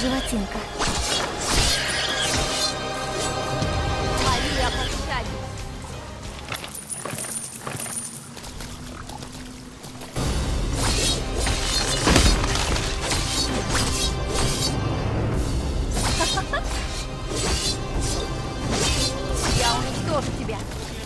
животинка. Моли о пощаде. Я уничтожу тебя.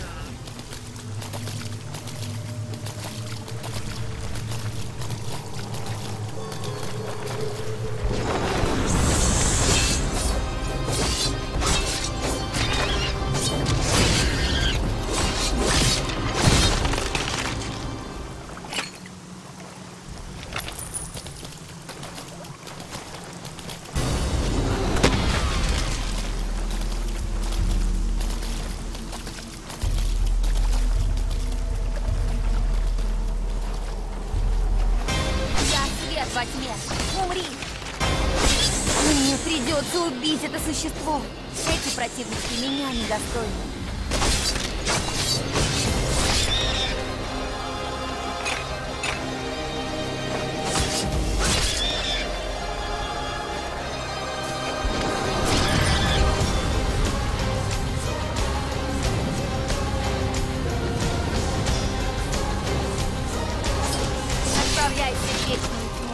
Во тьме. Умри! Мне придется убить это существо. Эти противники меня недостойны. Отправляйся в вечную тьму.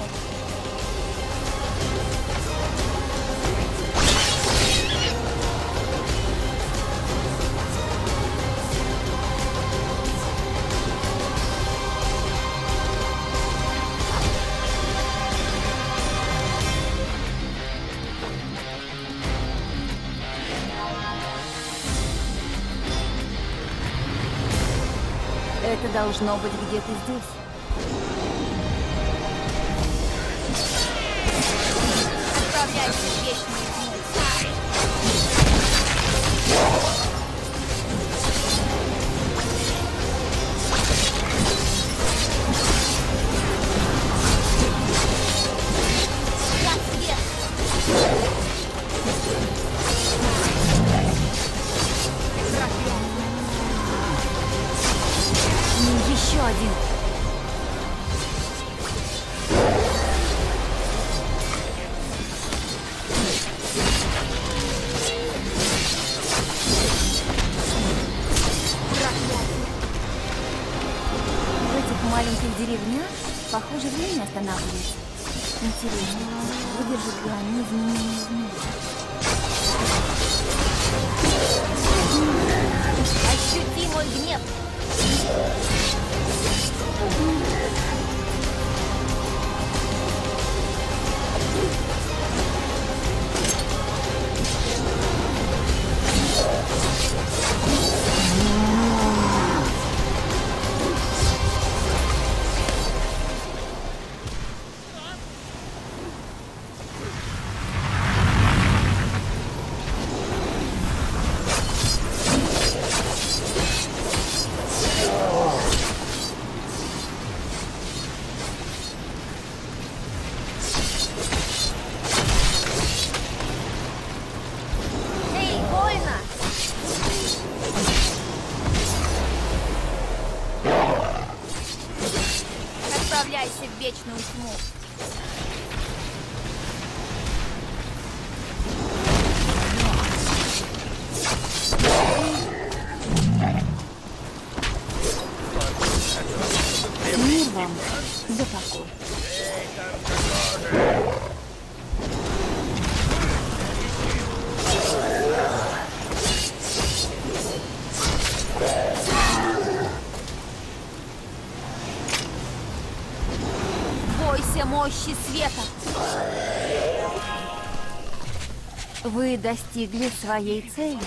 Это должно быть где-то здесь. Отправляйся в вечную тьму. Я свет. Еще один. В этих маленьких деревнях, похоже, время останавливается. Интересно, выдержат ли они изменения мира? Ощути мой гнев! Отправляйся в вечную тьму. Мир вам за покой. Бойся мощи света. Вы достигли своей цели.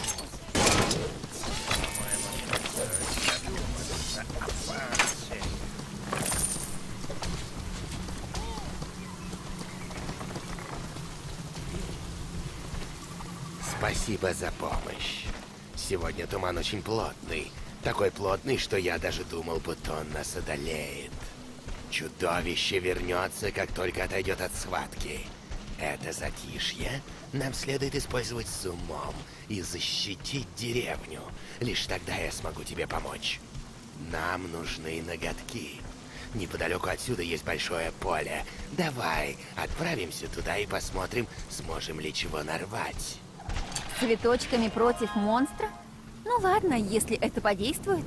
Спасибо за помощь. Сегодня туман очень плотный. Такой плотный, что я даже думал, будто он нас одолеет. Чудовище вернется, как только отойдет от схватки. Это затишье нам следует использовать с умом и защитить деревню. Лишь тогда я смогу тебе помочь. Нам нужны ноготки. Неподалеку отсюда есть большое поле. Давай, отправимся туда и посмотрим, сможем ли чего нарвать. С цветочками против монстра? Ну ладно, если это подействует.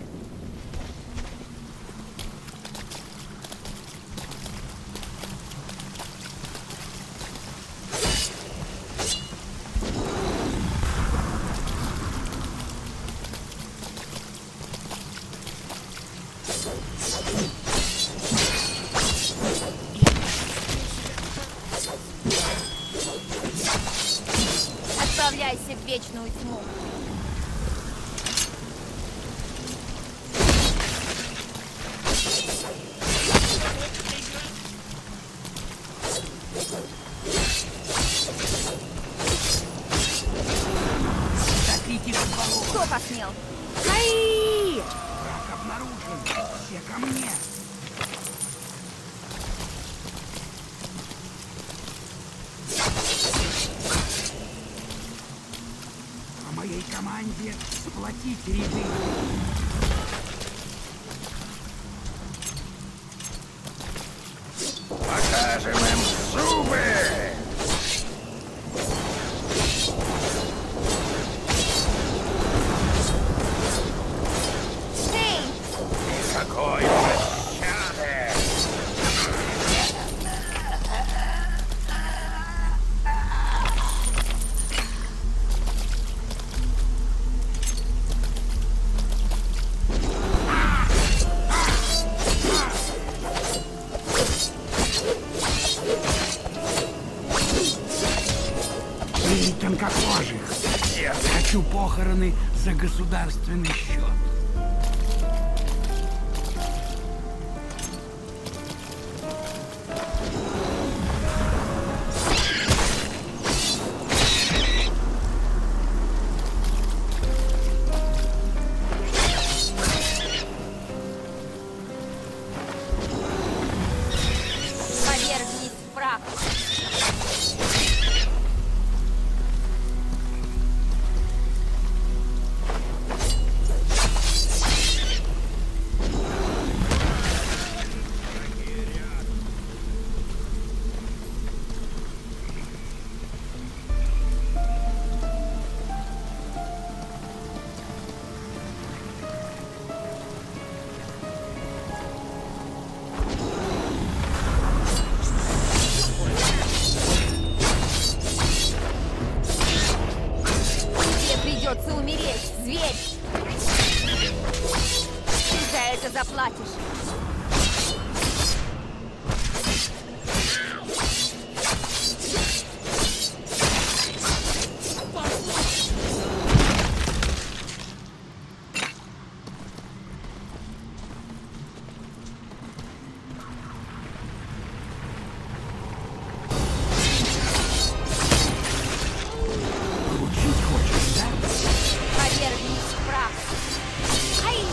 Отправляйся в вечную тьму. Топите в болото. Кто посмел? Враг обнаружен. Все ко мне. По моей команде сплотить ряды. Покажем им зубы! Эй! Никакой пощады! И тонкокожих. Хочу похороны за государственный счет. Повергнись в прах. Тебе придется умереть, зверь! Ты за это заплатишь. Получить хочешь, да? Повергнись в прах. Ай!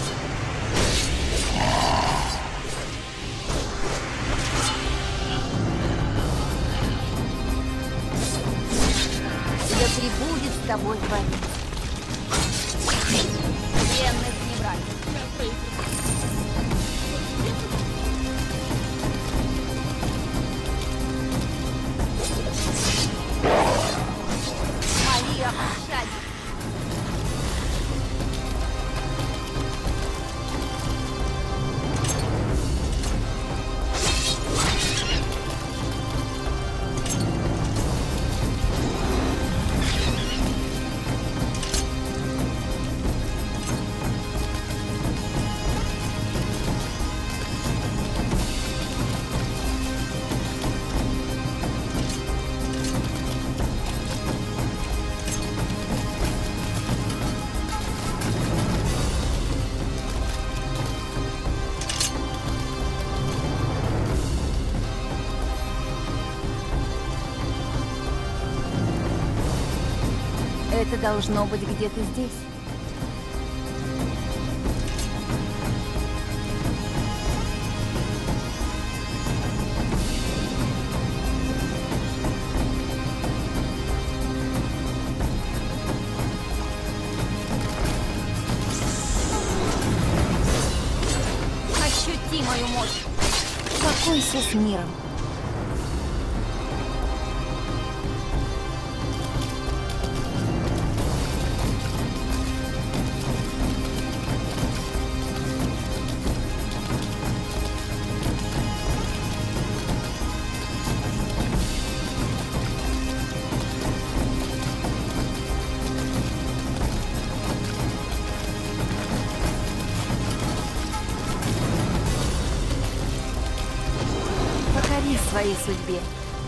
Да прибудет с тобой творец. Пленных не брать. Моли о пощаде. Это должно быть где-то здесь. Ощути мою мощь. Упокойся с миром. Покорись своей судьбе.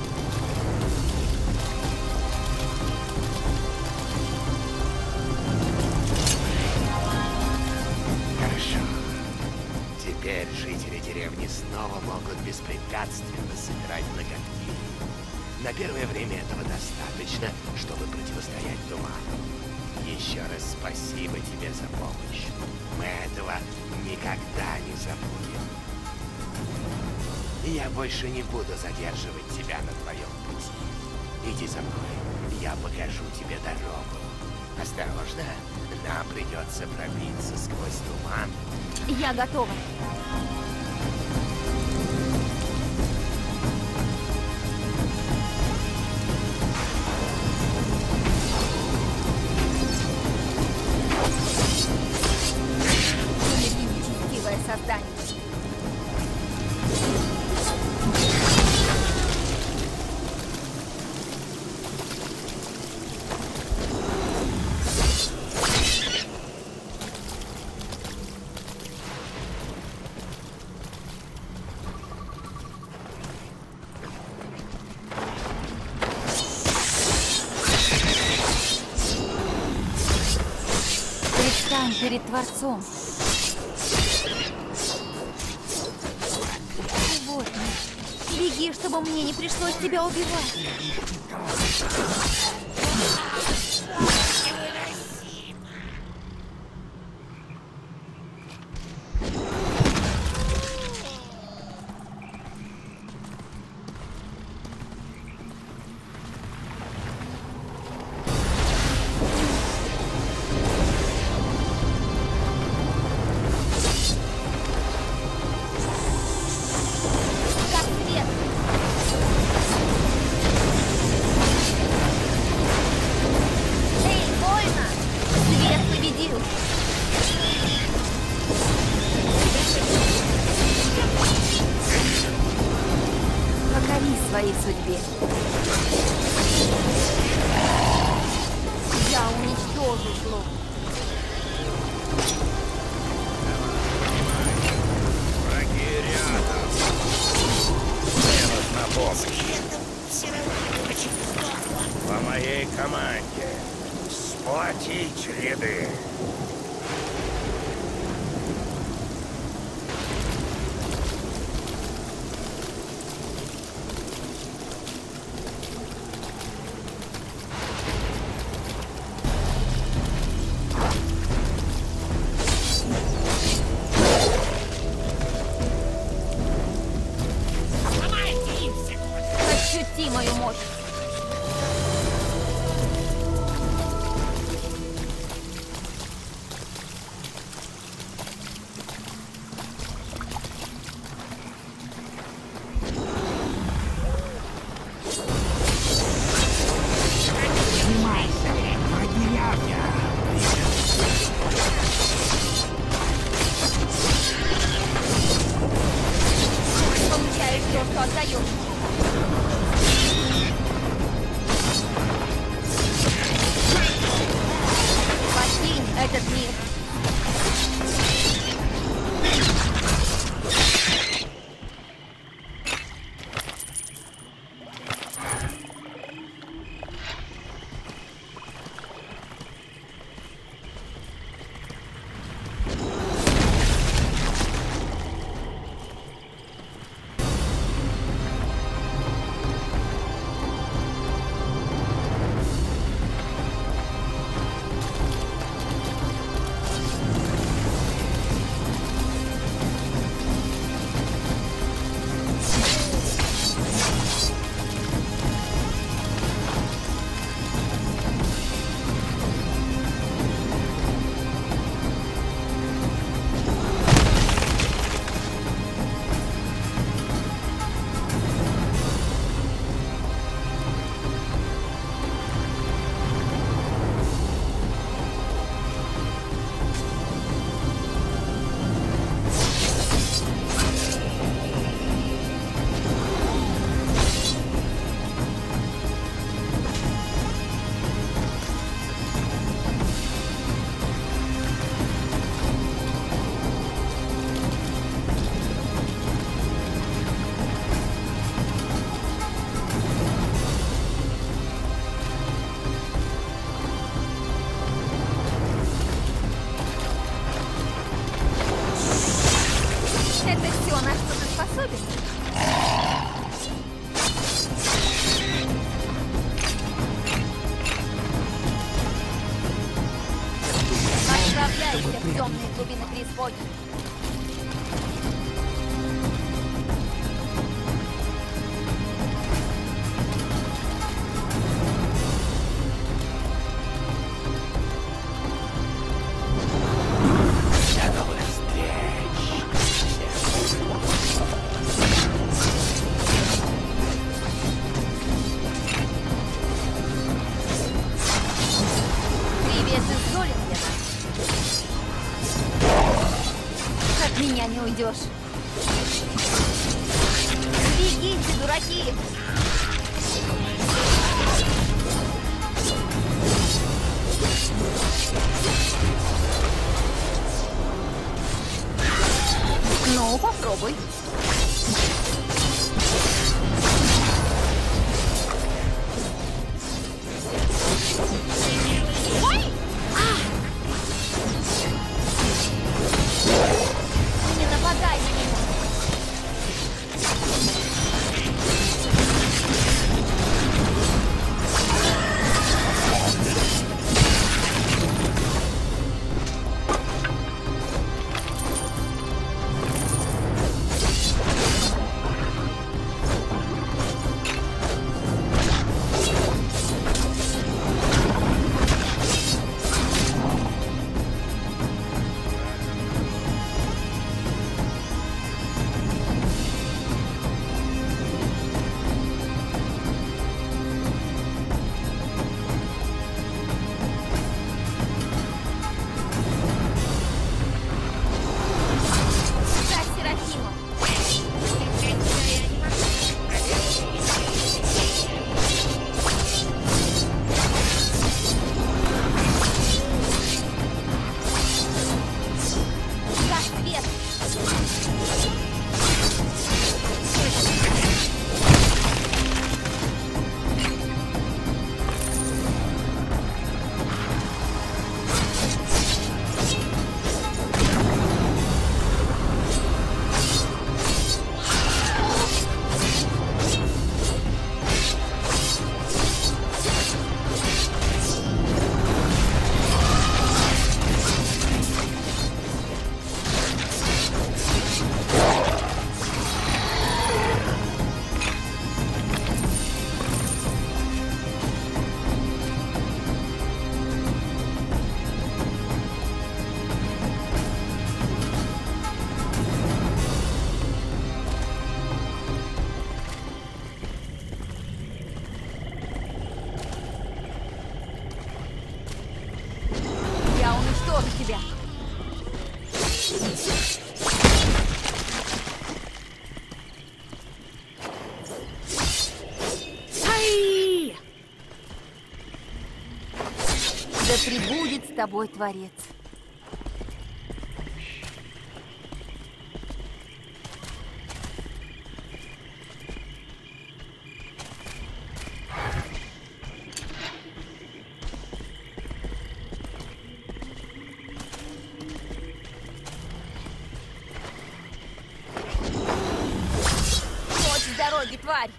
Хорошо. Теперь жители деревни снова могут беспрепятственно собирать ноготки. На первое время этого достаточно, чтобы противостоять туману. Еще раз спасибо тебе за помощь. Мы этого никогда не забудем. Я больше не буду задерживать тебя на твоем пути. Иди за мной, я покажу тебе дорогу. Осторожно, нам придется пробиться сквозь туман. Я готова. Нечестивое создание. Предстань перед Творцом. Животное, беги, чтобы мне не пришлось тебя убивать. Как свет. Эй, больно! Свет победил. Покорись своей судьбе. Я уничтожу зло. Враги рядом. Мне нужна помощь. По моей команде. Сплотить ряды. Ощути мою мощь. Снимайся, враги рядом. Получаешь то, что отдаешь. Покинь этот мир. Это все, на что ты способен? Отправляйся в темные глубины преисподней. До новых встреч. Привет из Золингена. От меня не уйдешь. Бегите, дураки! Ну, попробуй. Ой! Не нападай на меня! Да, Серафима! Да, свет! Я уничтожу тебя! Ай! Да пребудет с тобой Творец. Прочь с дороги, тварь!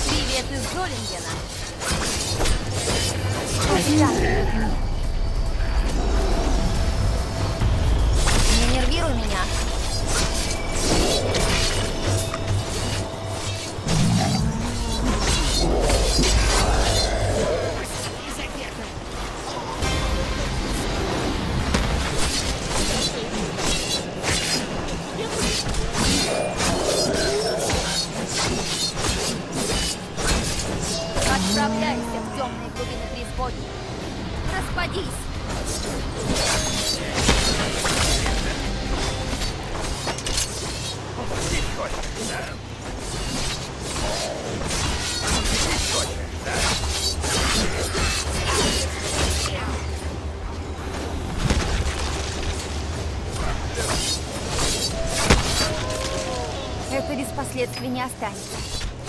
Золингена. Пусть так. Распадись! Здесь хочешь, да? Здесь хочешь, да? Это без последствий не останется.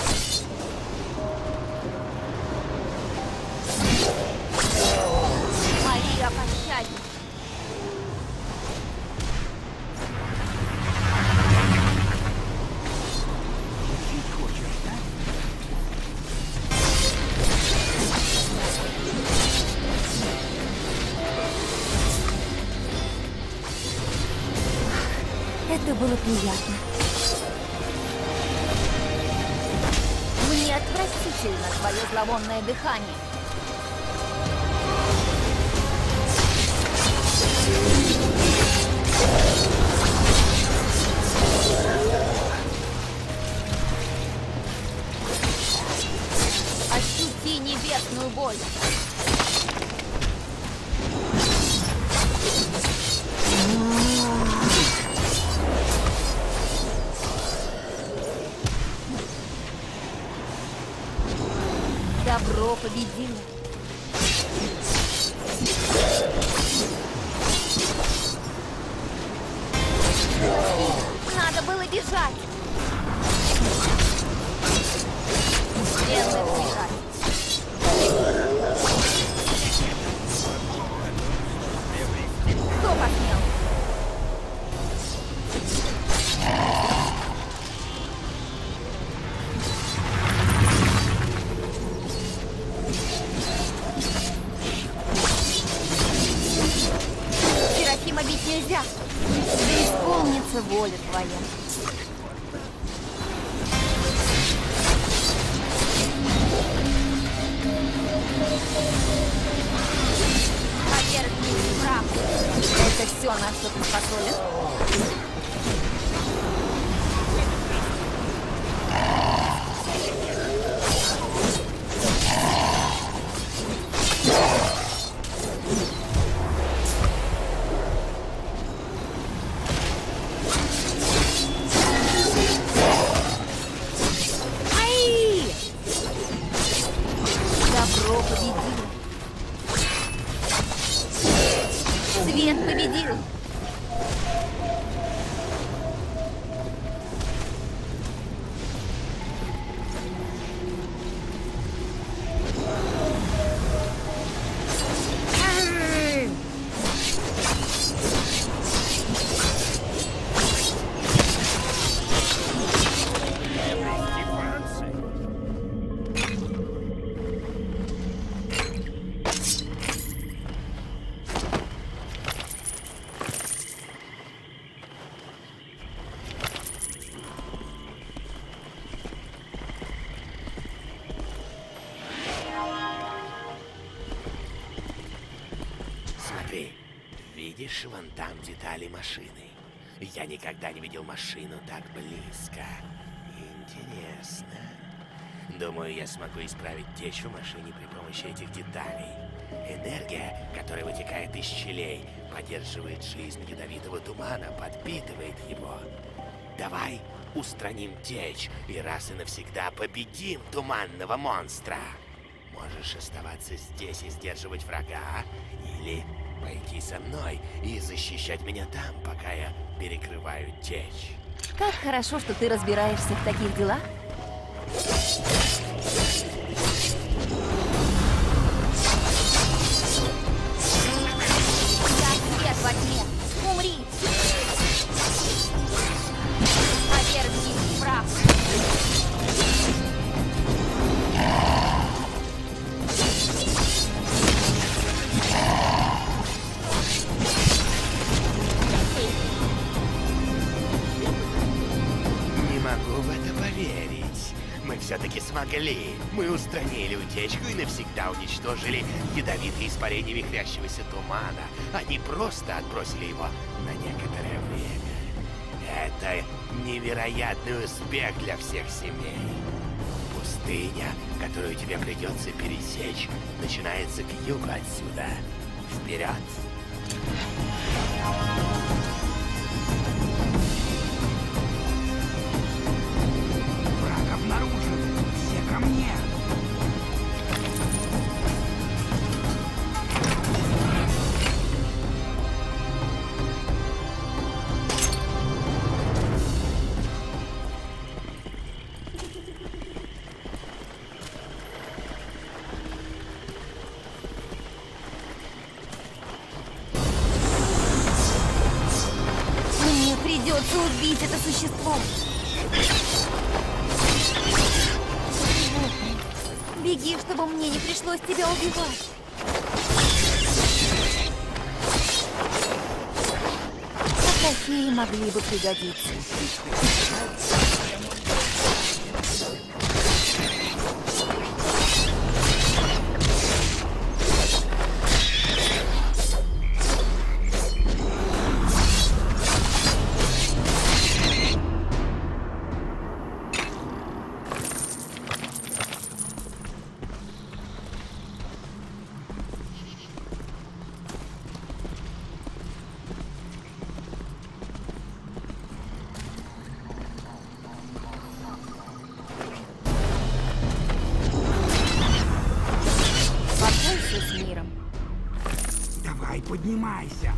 Моли о пощаде. Это было приятно. Мне отвратительно твое зловонное дыхание. Ощути небесную боль. Добро победило. Надо было бежать. Стрелы бежать. Кто посмел? Серафима бить нельзя. Да исполнится воля твоя. Повергни прах. Это все, на что ты способен. Добро победило. Свет победил. Смотри, видишь вон там детали машины? Я никогда не видел машину так близко. Интересно. Думаю, я смогу исправить течь в машине при помощи этих деталей. Энергия, которая вытекает из щелей, поддерживает жизнь ядовитого тумана, подпитывает его. Давай устраним течь и раз и навсегда победим туманного монстра. Можешь оставаться здесь и сдерживать врага, или пойти со мной и защищать меня там, пока я перекрываю течь. Как хорошо, что ты разбираешься в таких делах. Я свет во тьме. Умри. Повергни прах. Не могу в это поверить. Мы все-таки смогли. Мы устранили утечку и навсегда уничтожили ядовитые испарения вихрящегося тумана. Они просто отбросили его на некоторое время. Это невероятный успех для всех семей. Пустыня, которую тебе придется пересечь, начинается к югу отсюда. Вперед! Враг обнаружен! Все ко мне! Мне придется убить это существо. Беги, чтобы мне не пришлось тебя убивать. А такие могли бы пригодиться. Покойся с миром. Давай, поднимайся!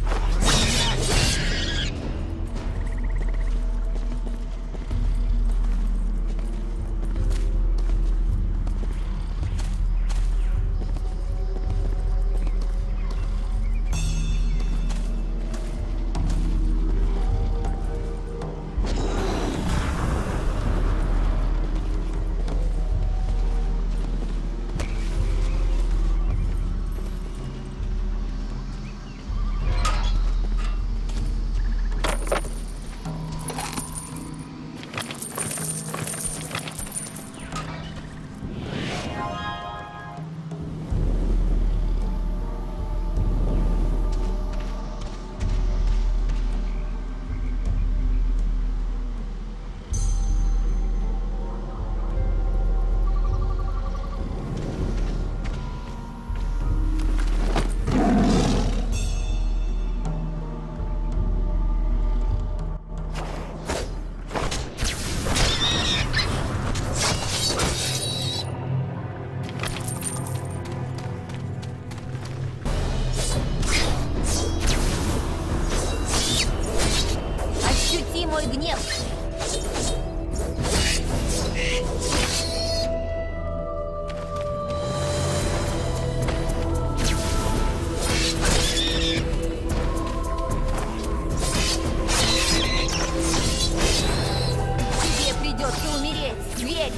Ощути мой гнев. Тебе придется умереть, зверь.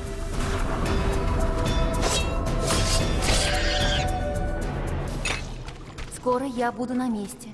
Скоро я буду на месте.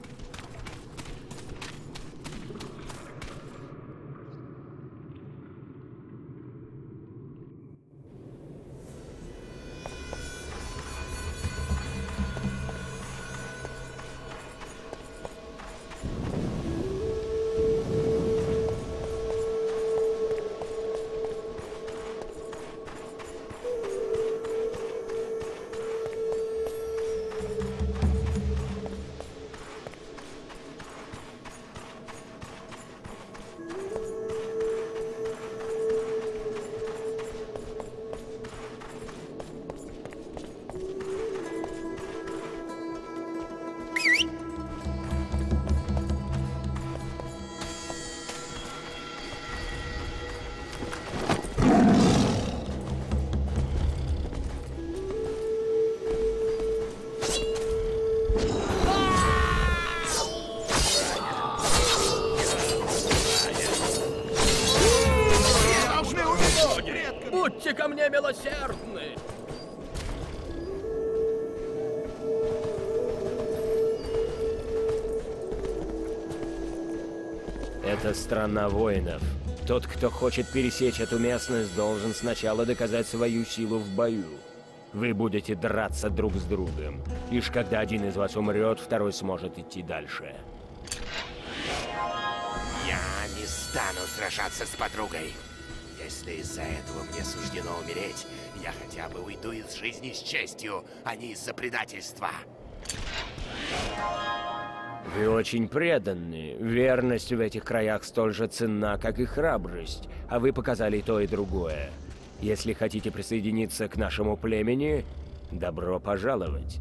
Будьте ко мне милосердны! Это страна воинов. Тот, кто хочет пересечь эту местность, должен сначала доказать свою силу в бою. Вы будете драться друг с другом. Лишь когда один из вас умрет, второй сможет идти дальше. Я не стану сражаться с подругой. Если из-за этого мне суждено умереть, я хотя бы уйду из жизни с честью, а не из-за предательства. Вы очень преданны. Верность в этих краях столь же ценна, как и храбрость, а вы показали то и другое. Если хотите присоединиться к нашему племени, добро пожаловать.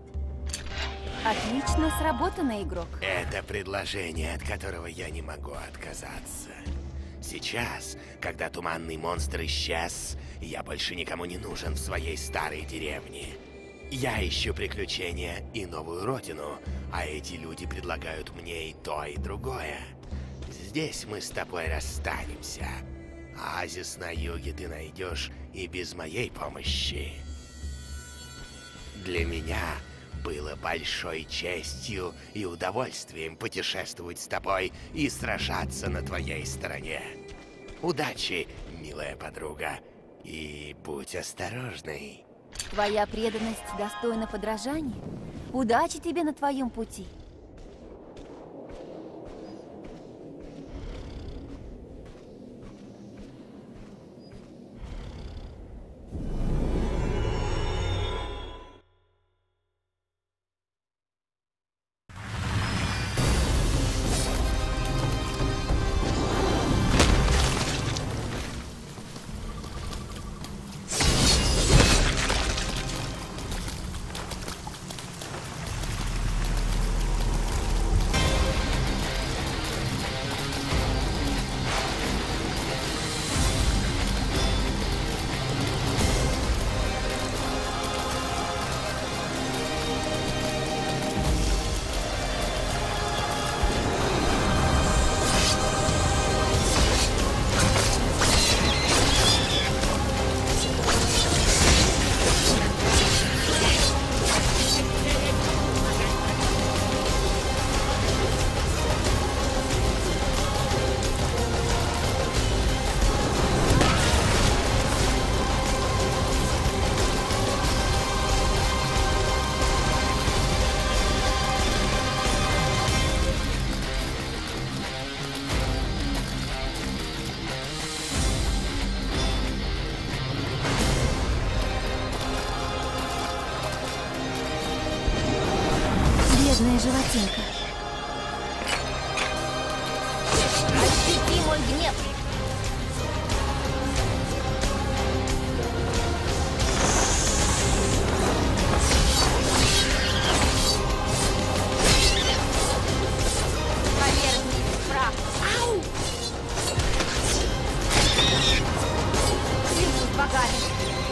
Отлично сработано, игрок. Это предложение, от которого я не могу отказаться. Сейчас, когда туманный монстр исчез, я больше никому не нужен в своей старой деревне. Я ищу приключения и новую родину, а эти люди предлагают мне и то, и другое. Здесь мы с тобой расстанемся. Оазис на юге ты найдешь и без моей помощи. Для меня было большой честью и удовольствием путешествовать с тобой и сражаться на твоей стороне. Удачи, милая подруга, и будь осторожной. Твоя преданность достойна подражания. Удачи тебе на твоем пути. Бедная животинка. Ощути мой гнев. Повергни в прах. Ау! Клянусь богами.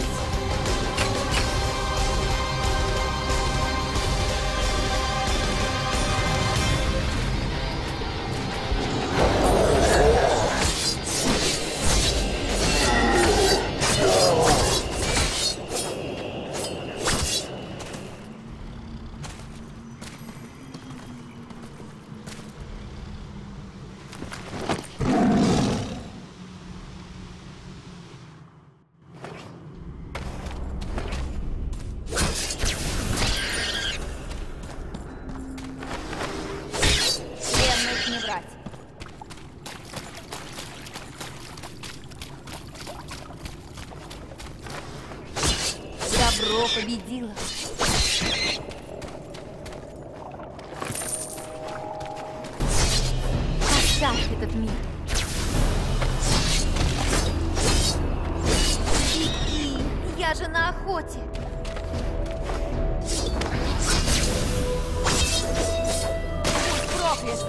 Не брать. Добро победило. Оставь этот мир. Беги, я же на охоте. Будь проклят.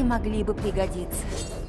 могли бы пригодиться.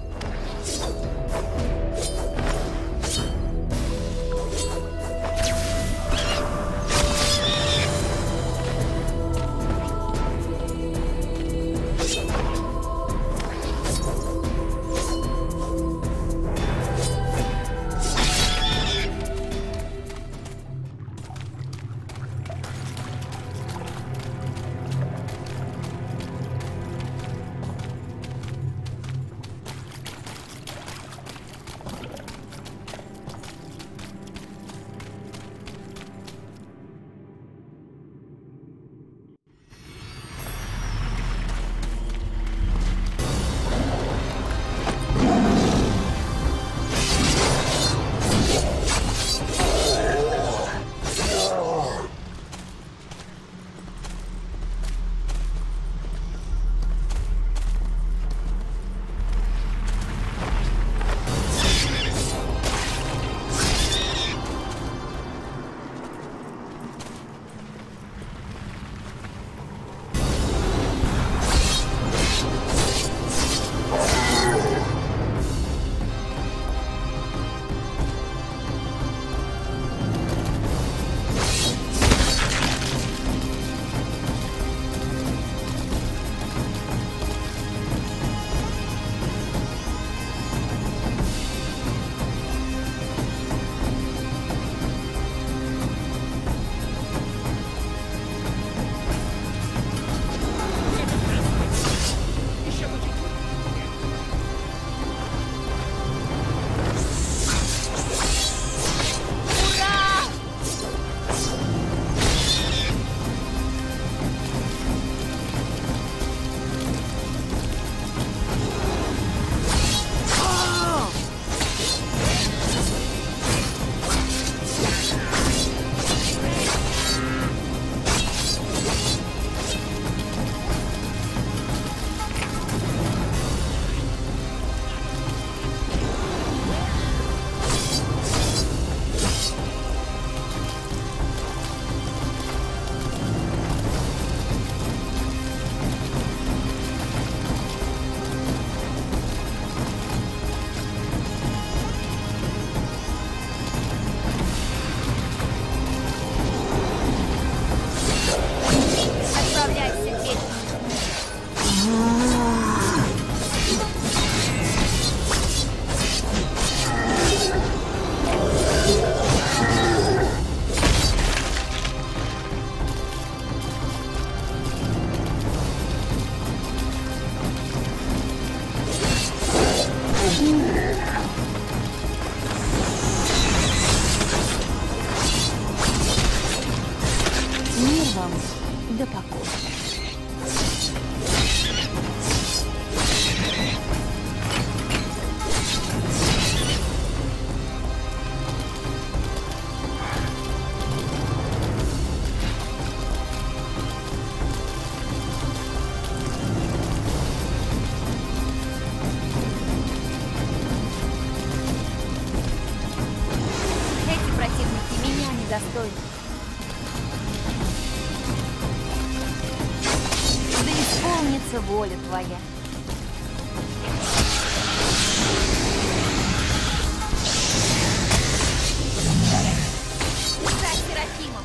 Да покой. Эти противники меня недостойны. Да исполнится воля твоя. За Серафимом!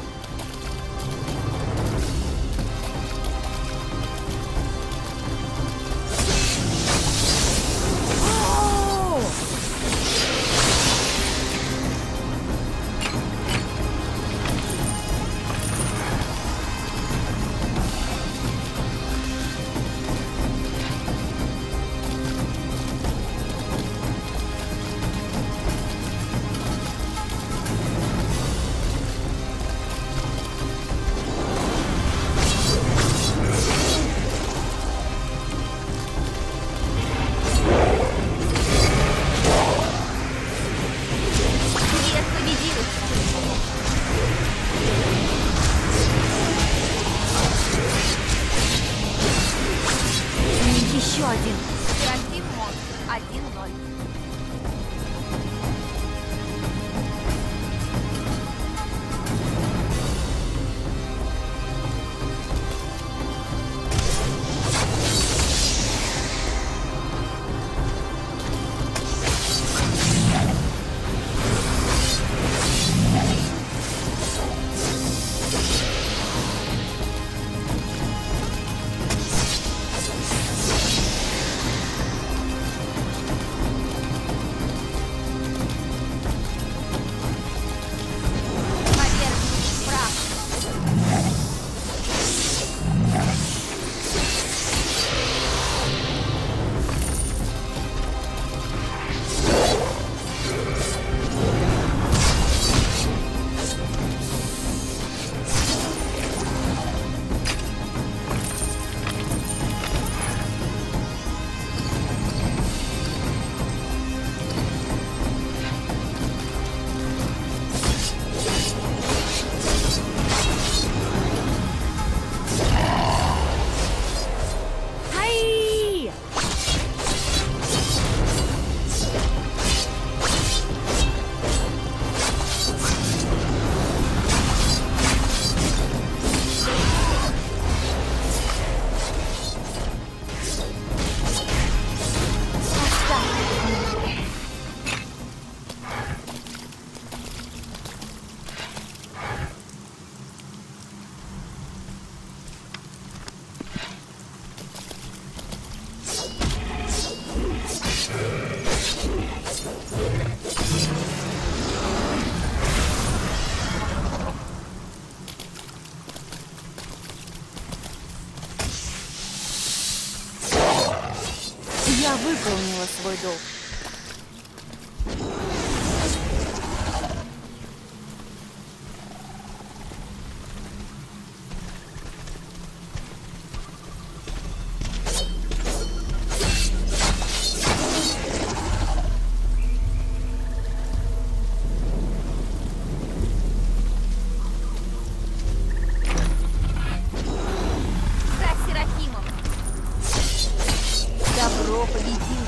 выполнила свой долг. Добро победило.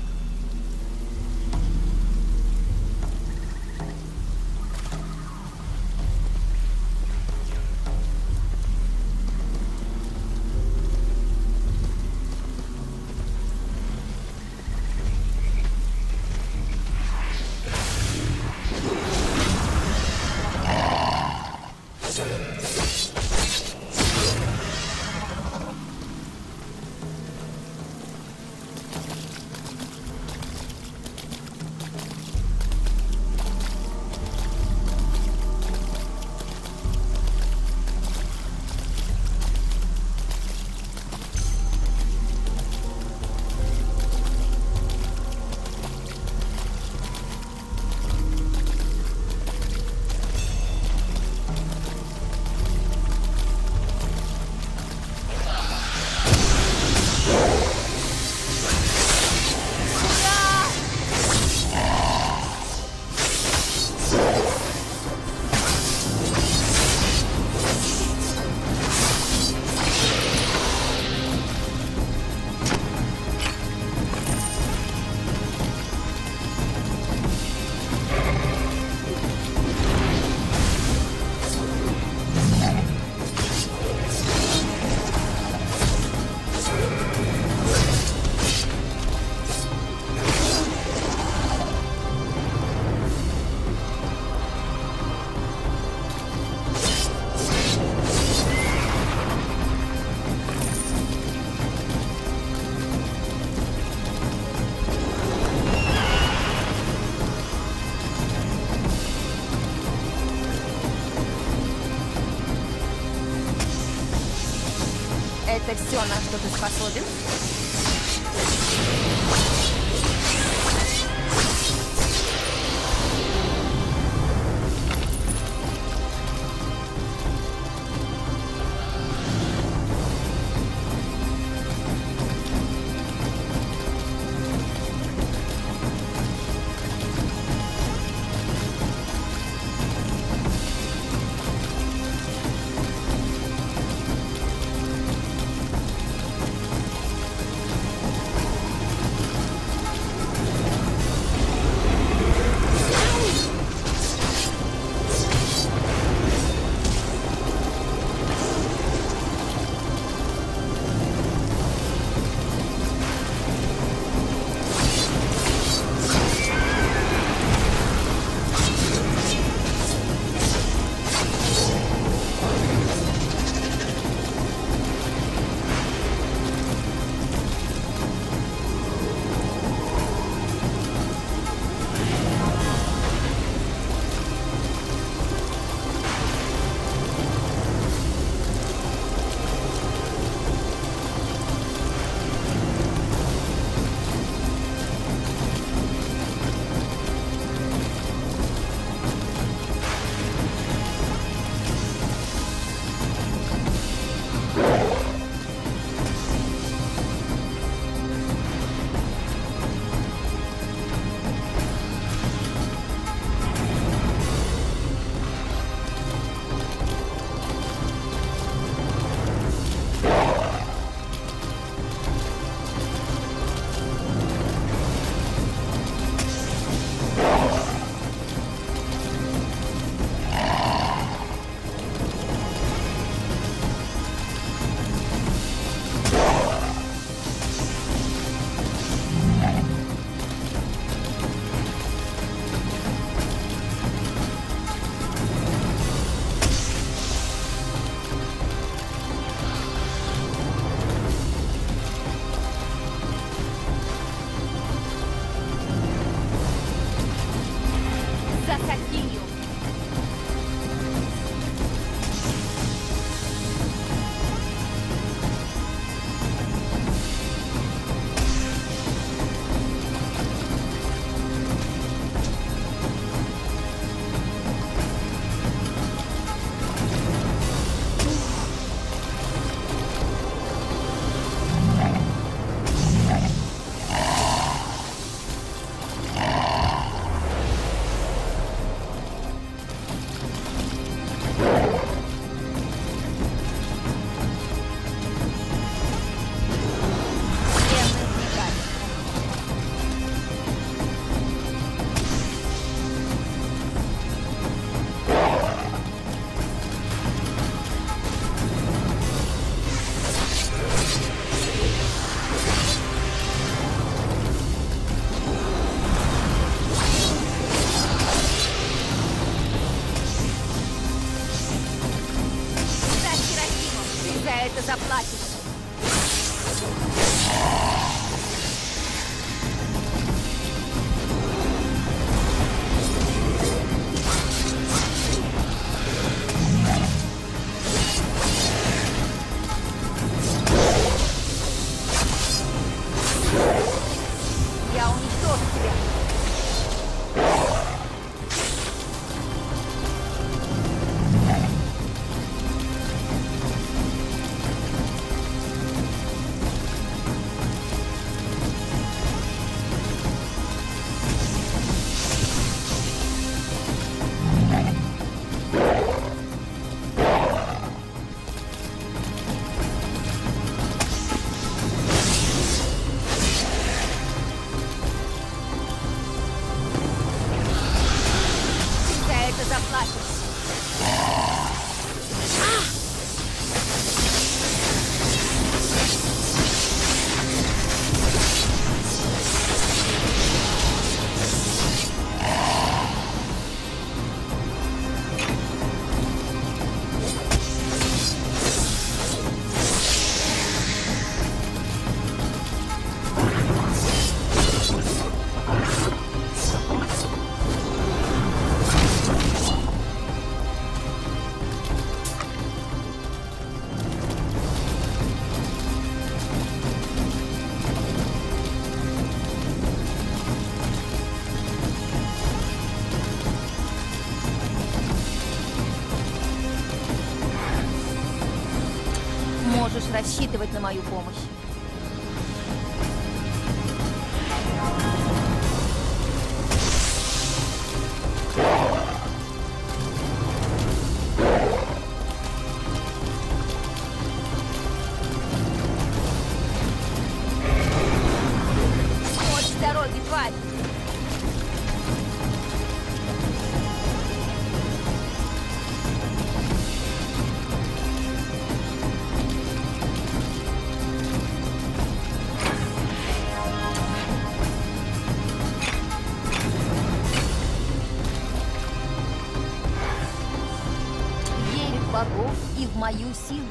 Это все, на что ты способен? это заплатишь. Я уничтожу тебя. Ты за это заплатишь. Можешь рассчитывать на мою помощь. Прочь с дороги, тварь! Верю в богов и в мою силу.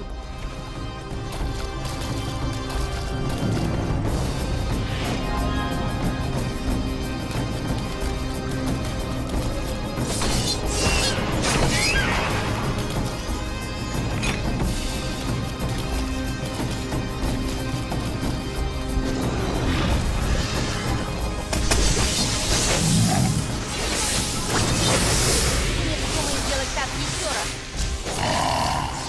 Не вздумай сделать так еще раз.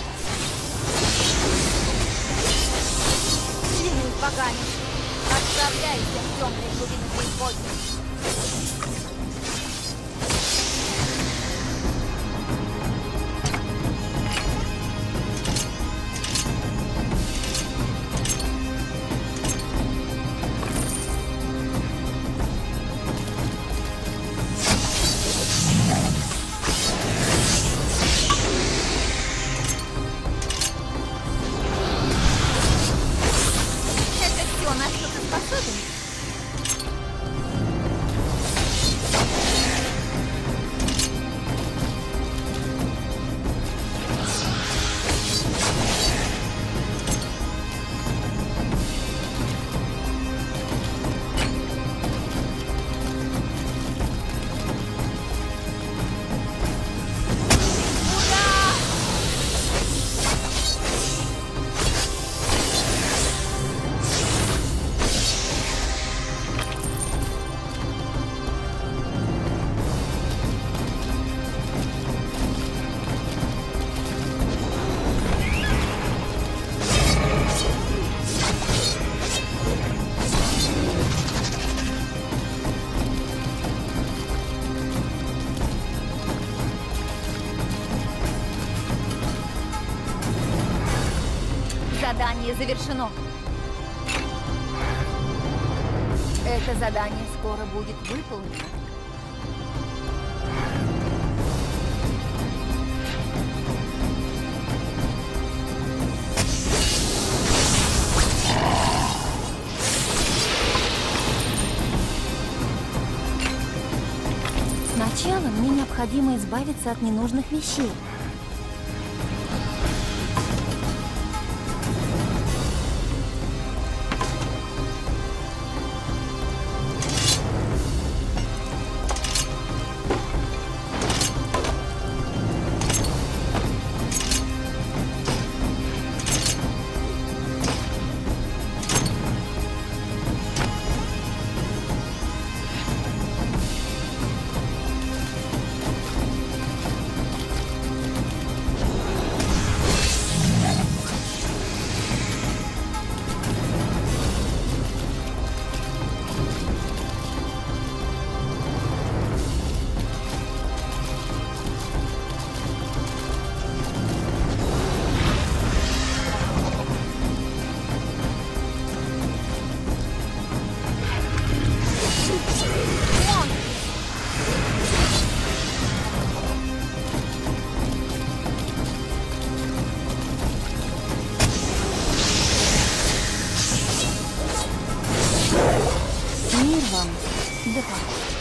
Клянусь богами, отправляйся в темные глубины преисподней. Это все, на что ты способен? Задание завершено. Это задание скоро будет выполнено. Сначала мне необходимо избавиться от ненужных вещей. плохо.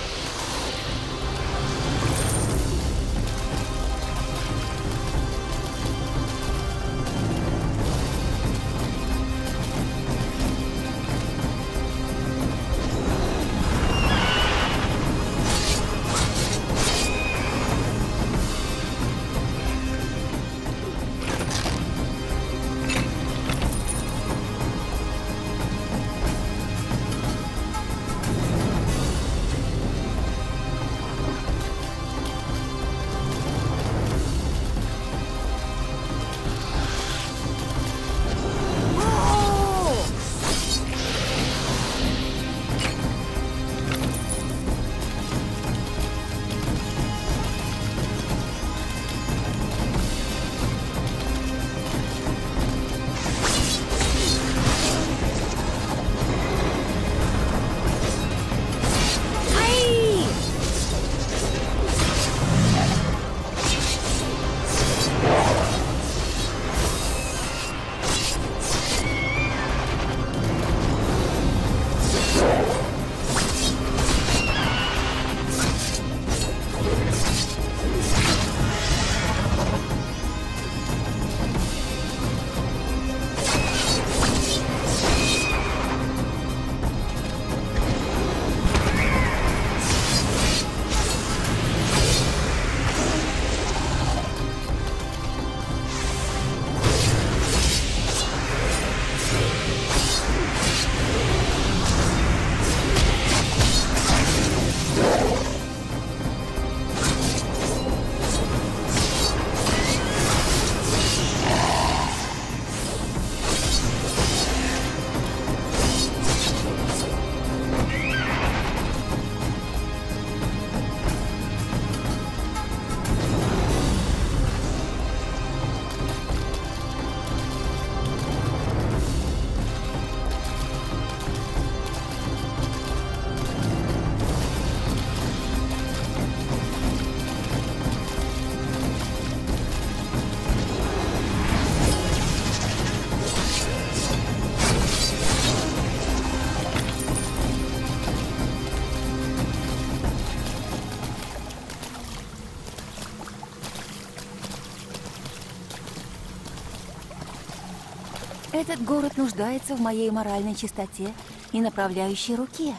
Этот город нуждается в моей моральной чистоте и направляющей руке.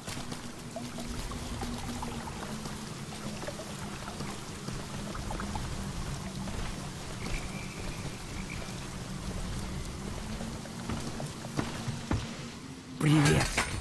Приветствую.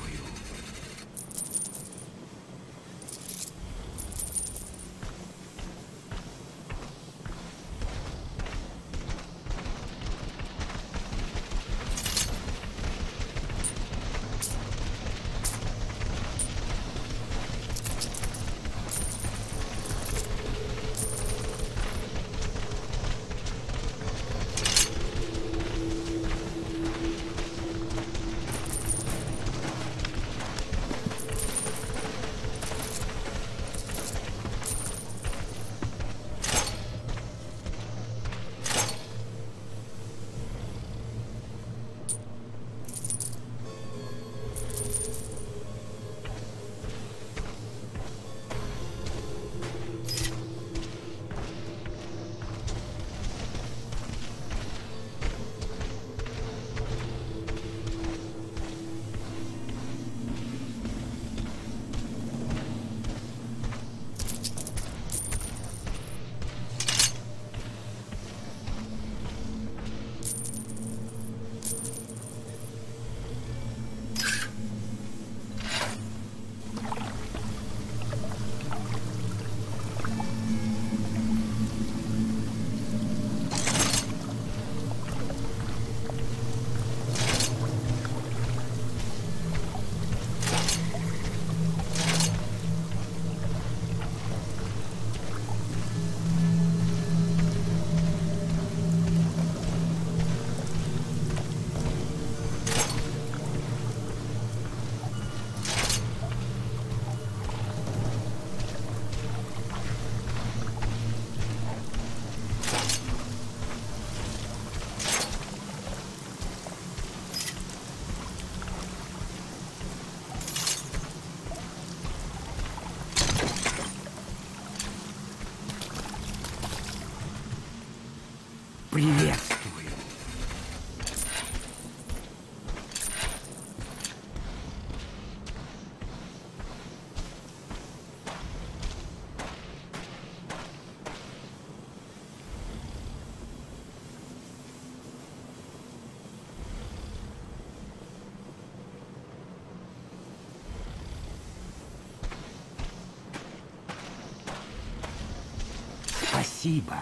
Спасибо.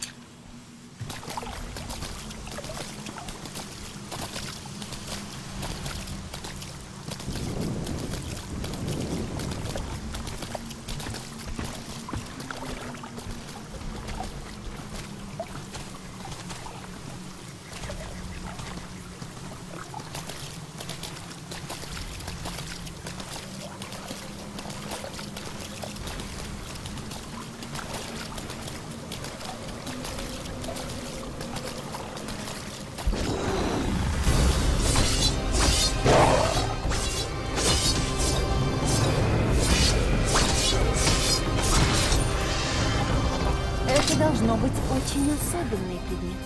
Это должно быть очень особенный предмет.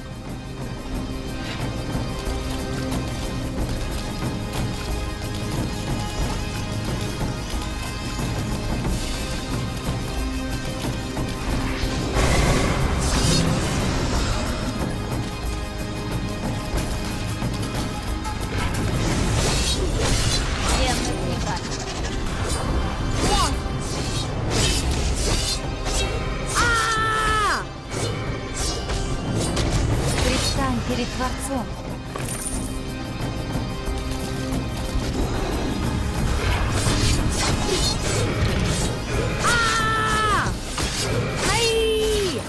Ценный прибор. Предстань перед Творцом. Ай!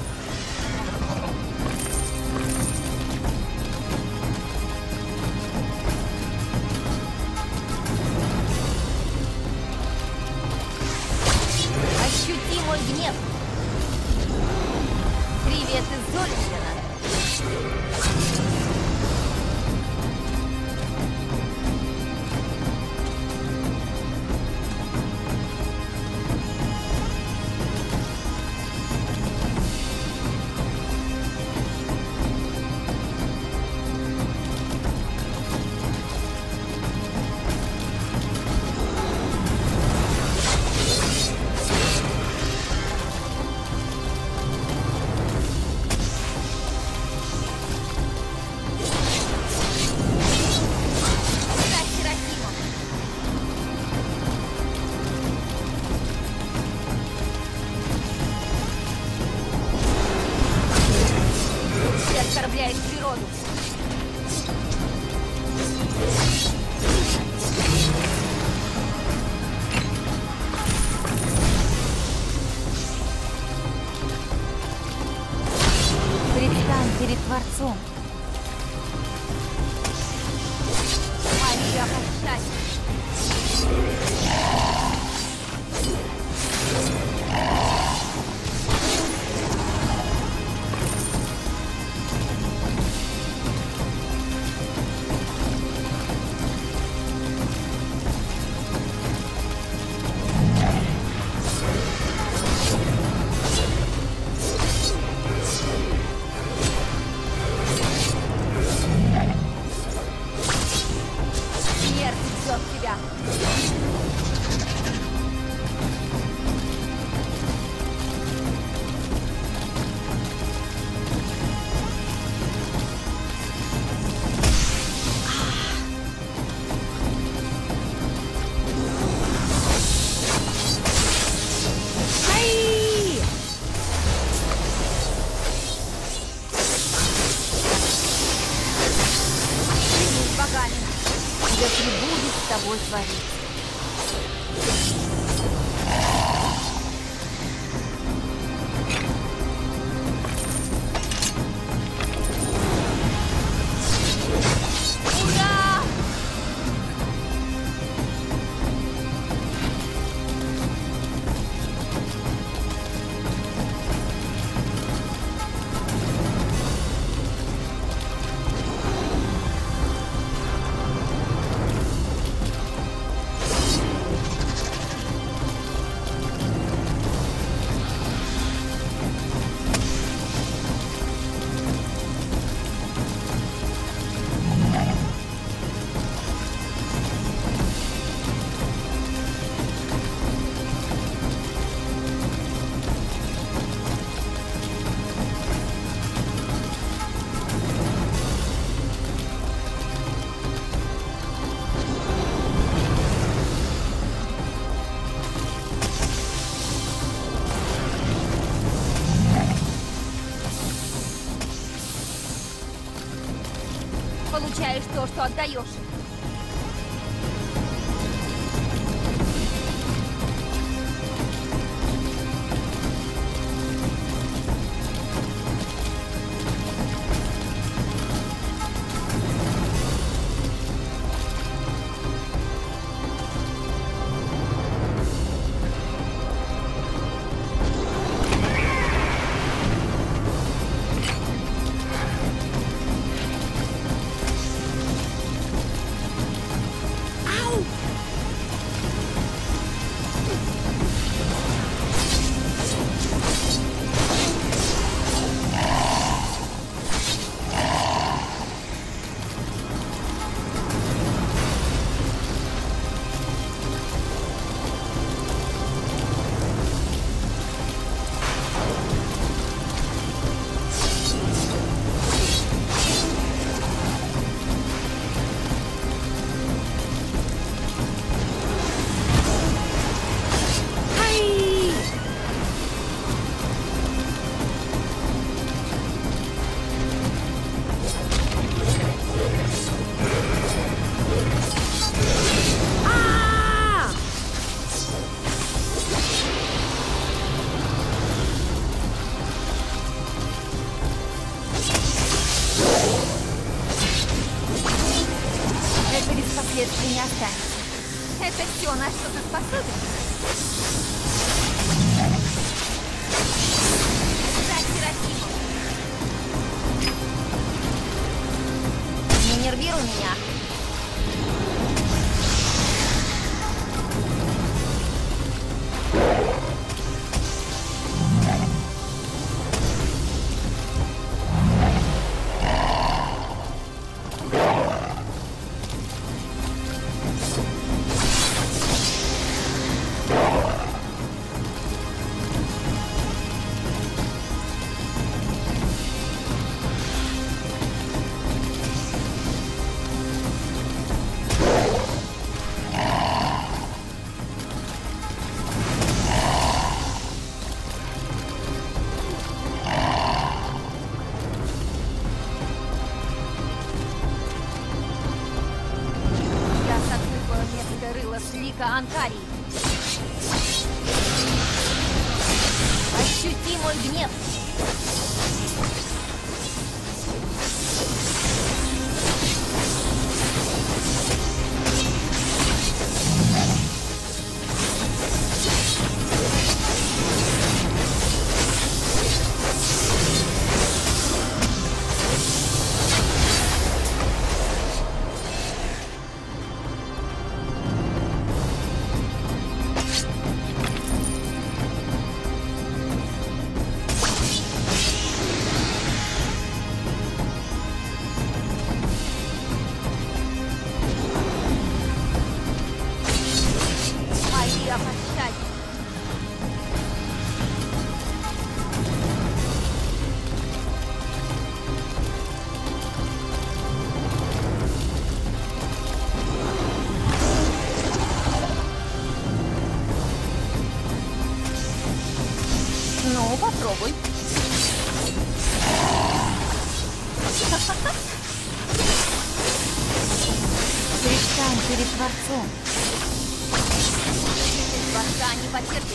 Ощути мой гнев. Привет из Зольфена. Ты оскорбляешь природу. Предстань перед Творцом. Моя счастье. Смерть ждет тебя. Ай! Клянусь богами, да пребудет с тобой Творец. Ура! получаешь то, что отдаешь. Последствий не останется. Это все, на что ты способен? Стать Серафимом. Не нервируй меня. Лика Анкарии. Ощути мой гнев. Ну, попробуй. Предстань перед Творцом. Творца не потерпит.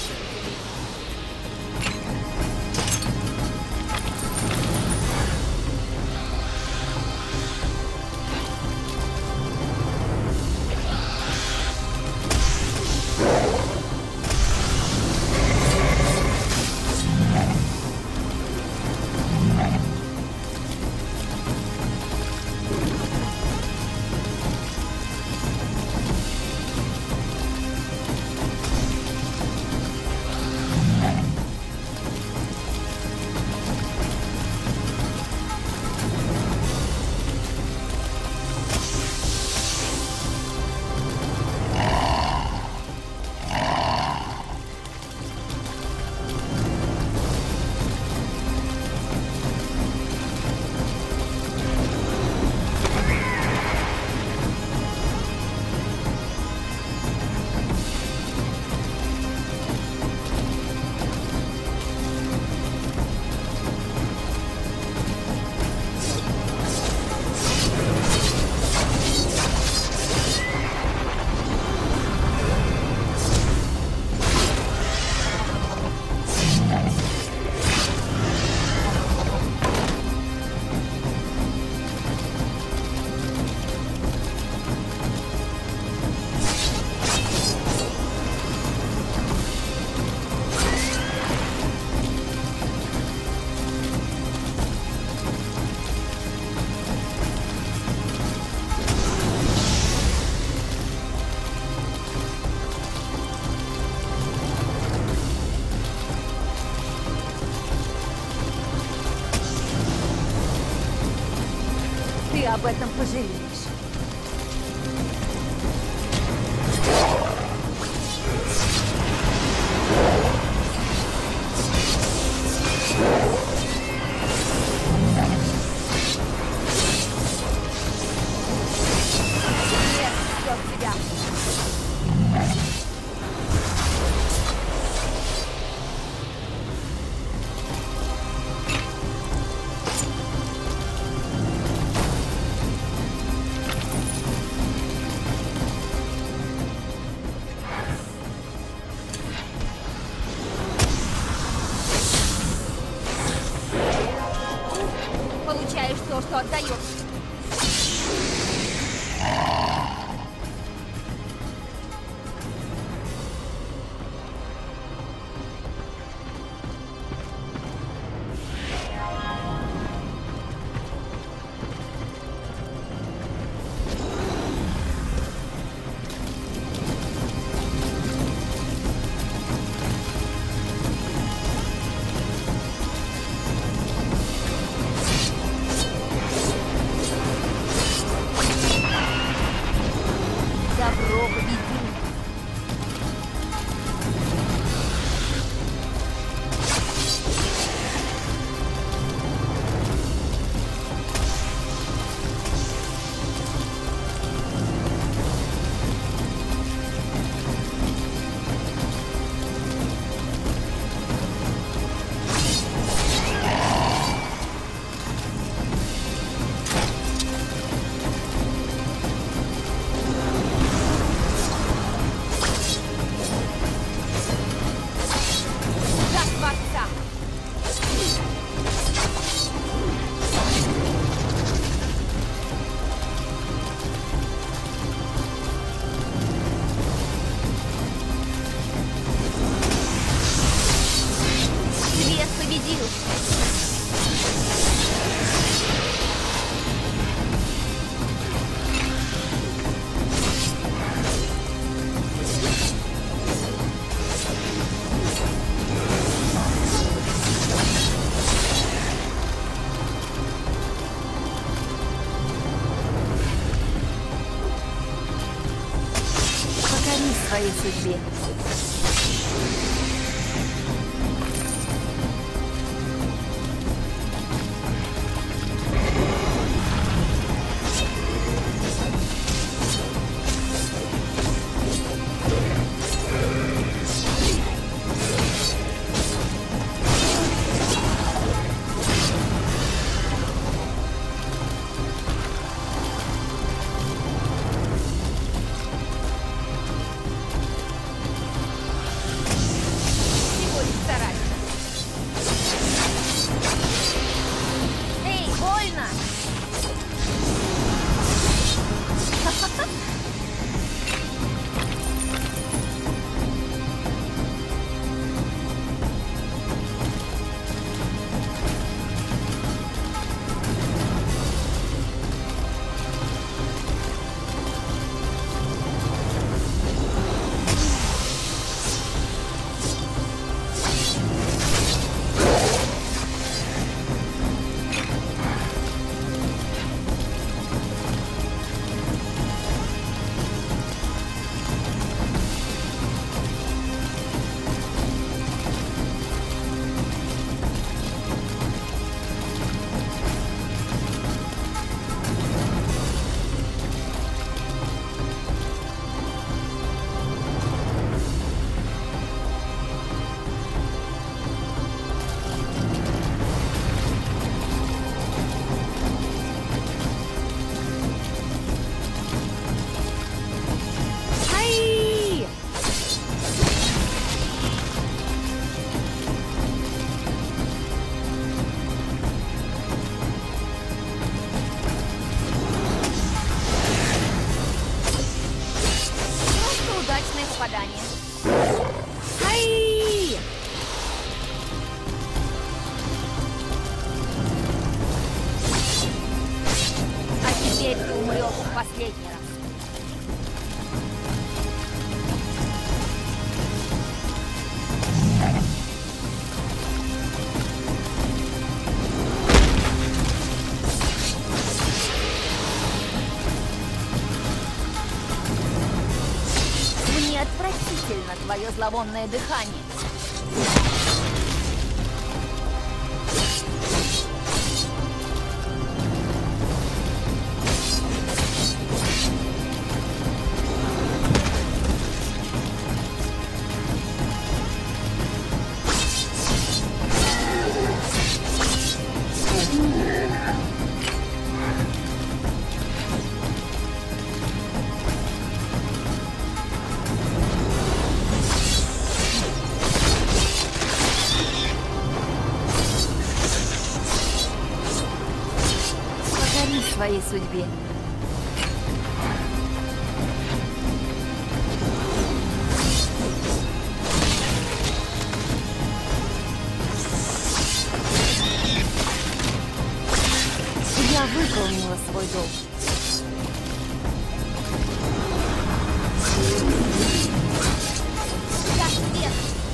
об этом пожалеешь. Получаешь то, что отдаешь. Добро победил. За Творца. Свет победил. Покорись своей судьбе. Всего лишь старайся. Эй, больно! Ай! Просто удачное попадание. Ай! А теперь ты умрешь в последний раз. Отвратительно твое зловонное дыхание. Своей судьбе. Я выполнила свой долг. Я свет!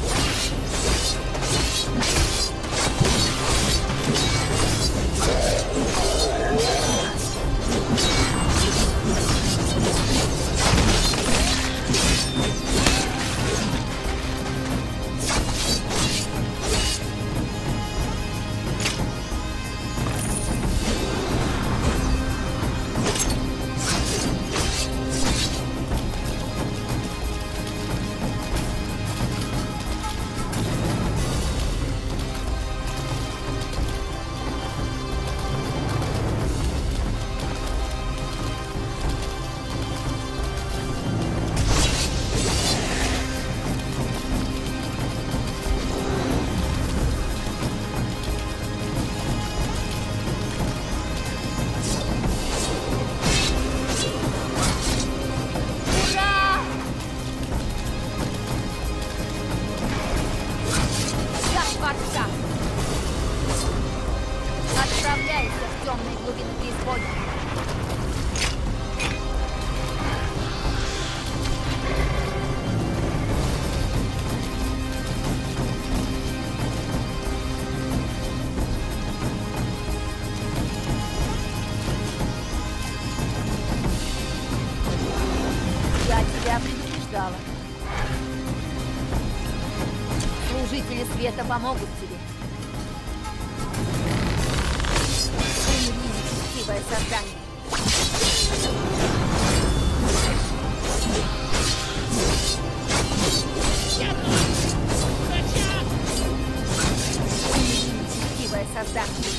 Отправляйся в темные глубины преисподней. Я тебя предупреждала. Служители света помогут тебе. Нечестивое создание. Нечестивое создание.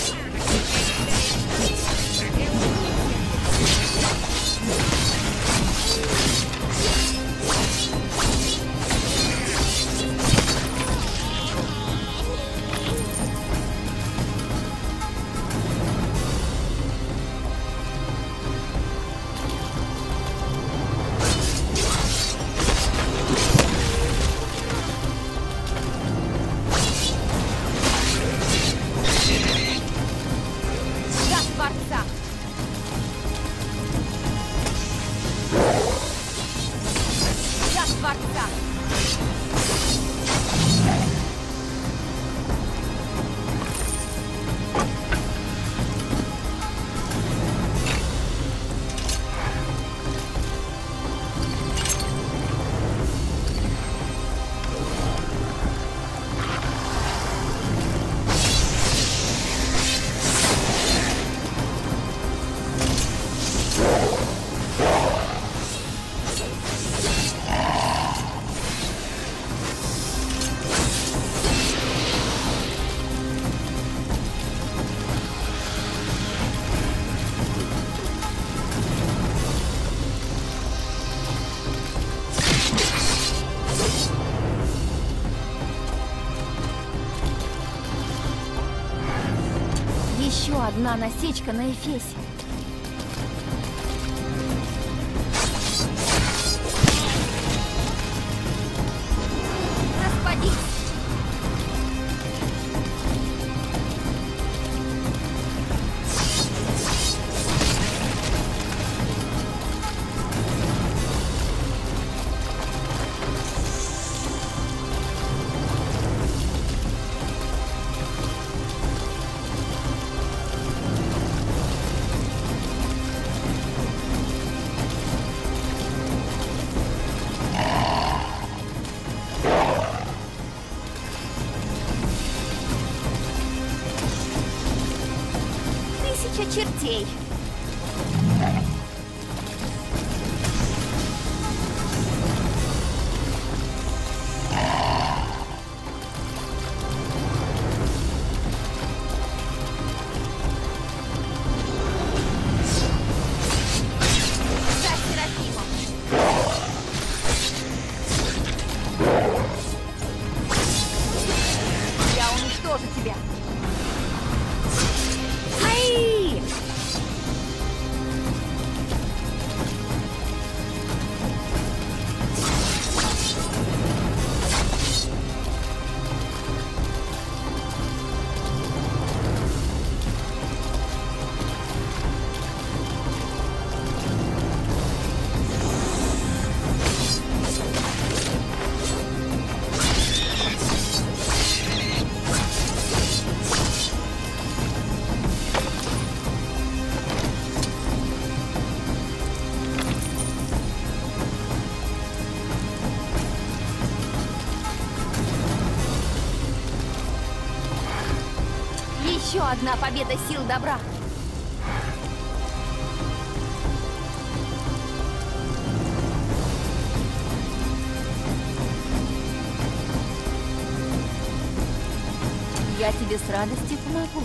Еще одна насечка на Эфесе. Распадись! мелочей. За Серафимом. Я уничтожу тебя. Ай! Еще одна победа сил добра. Я тебе с радостью помогу.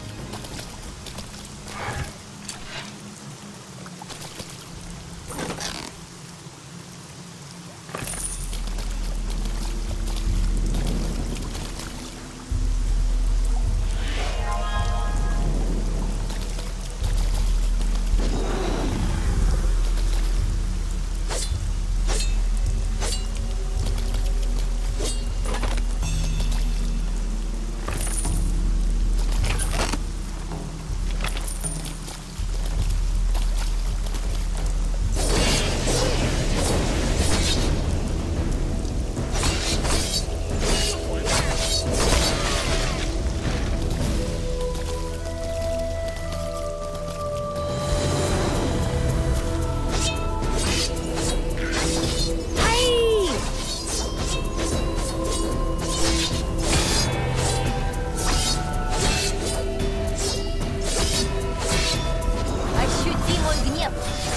Ощути мой гнев.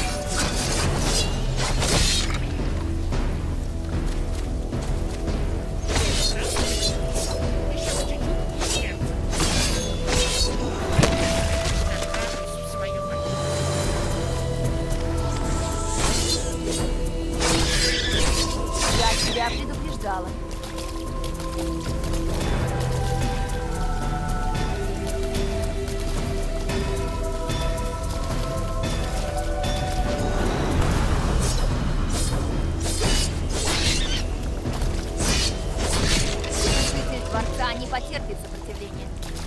Я тебя предупреждала. Житель Дворца не потерпит сопротивления.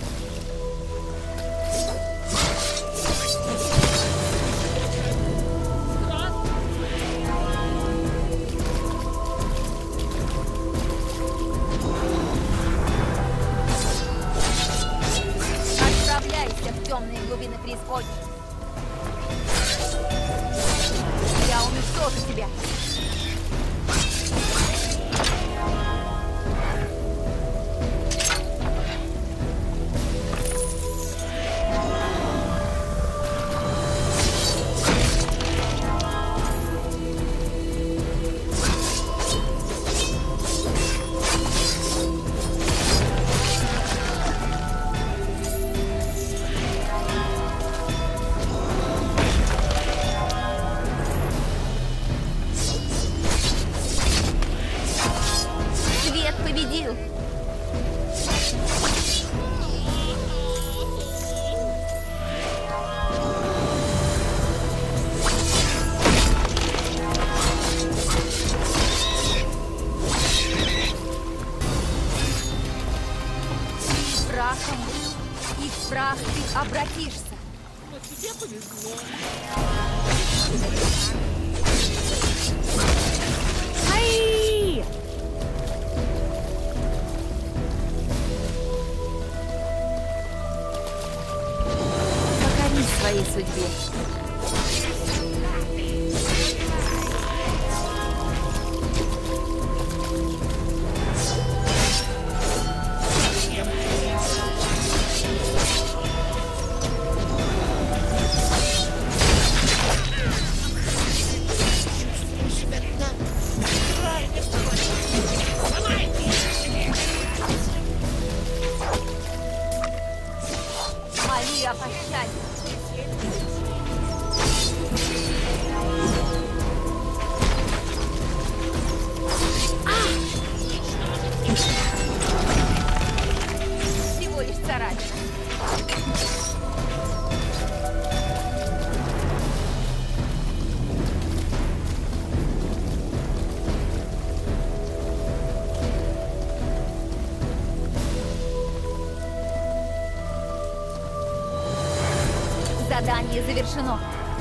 Отправляйся в темные глубины преисподней. Я уничтожу тебя. Свет победил. Прахом был, и в прах ты обратишься. Ай! Покорись своей судьбе. Задание завершено.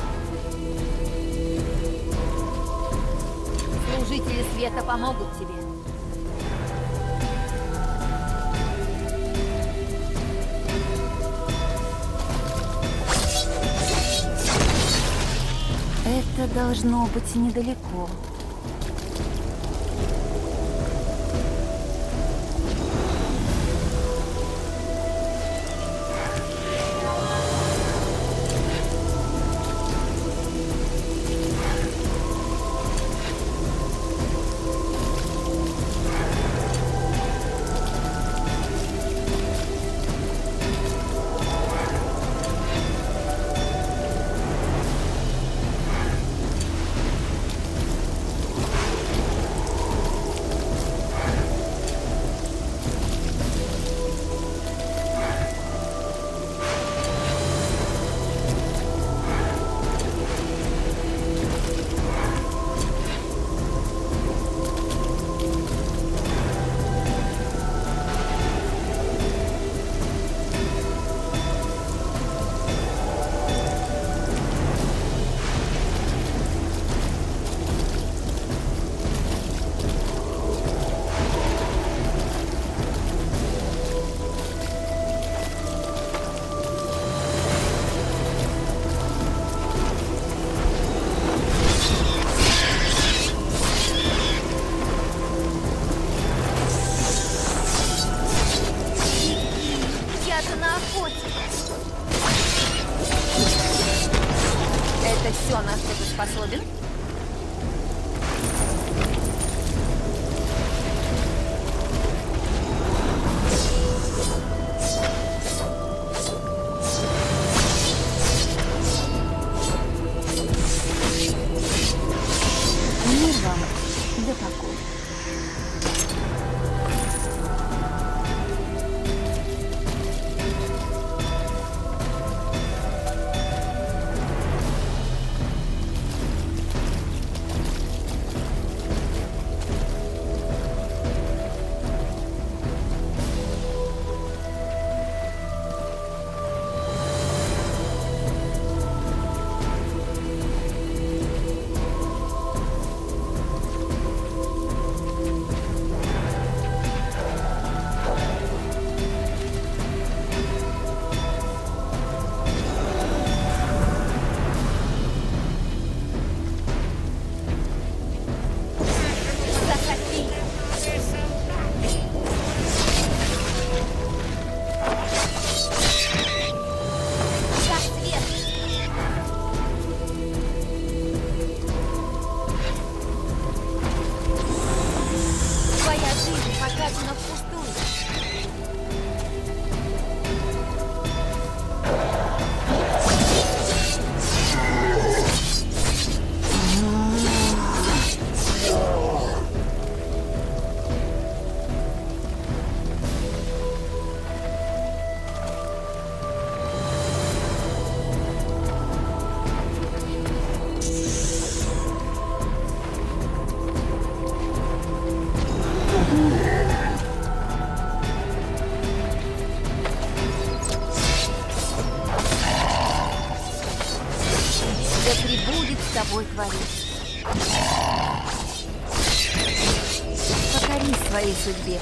Служители света помогут тебе. Это должно быть недалеко. Это все, на что ты способен? Мир вам да покой. Да пребудет с тобой Творец. Покорись своей судьбе.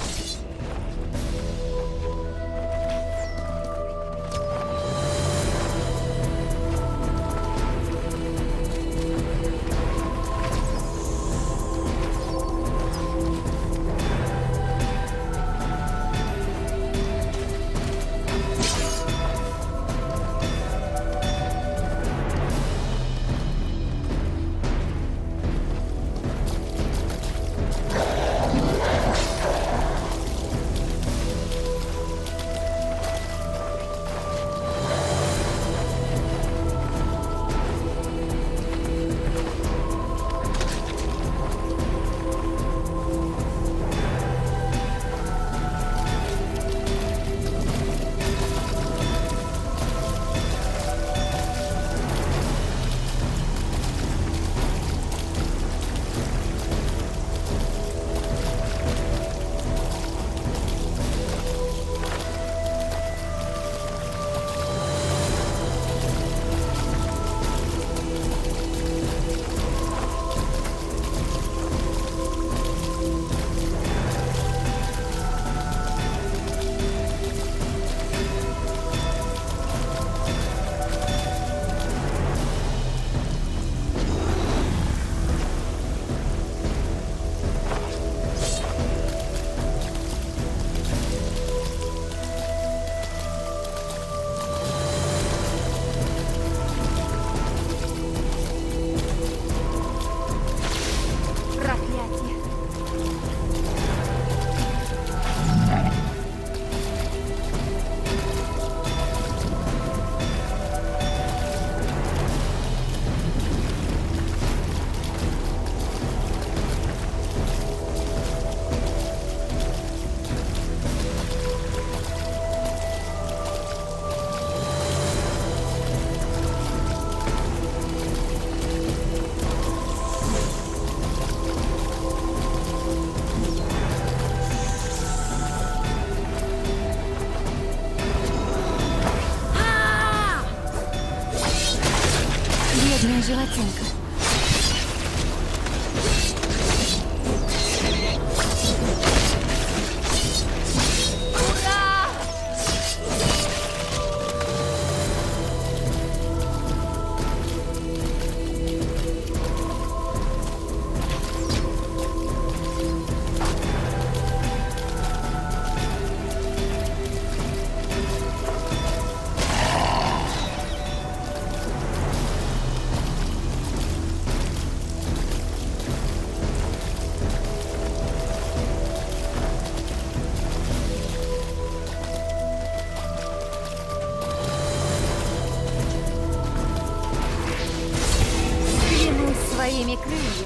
своими крыльями.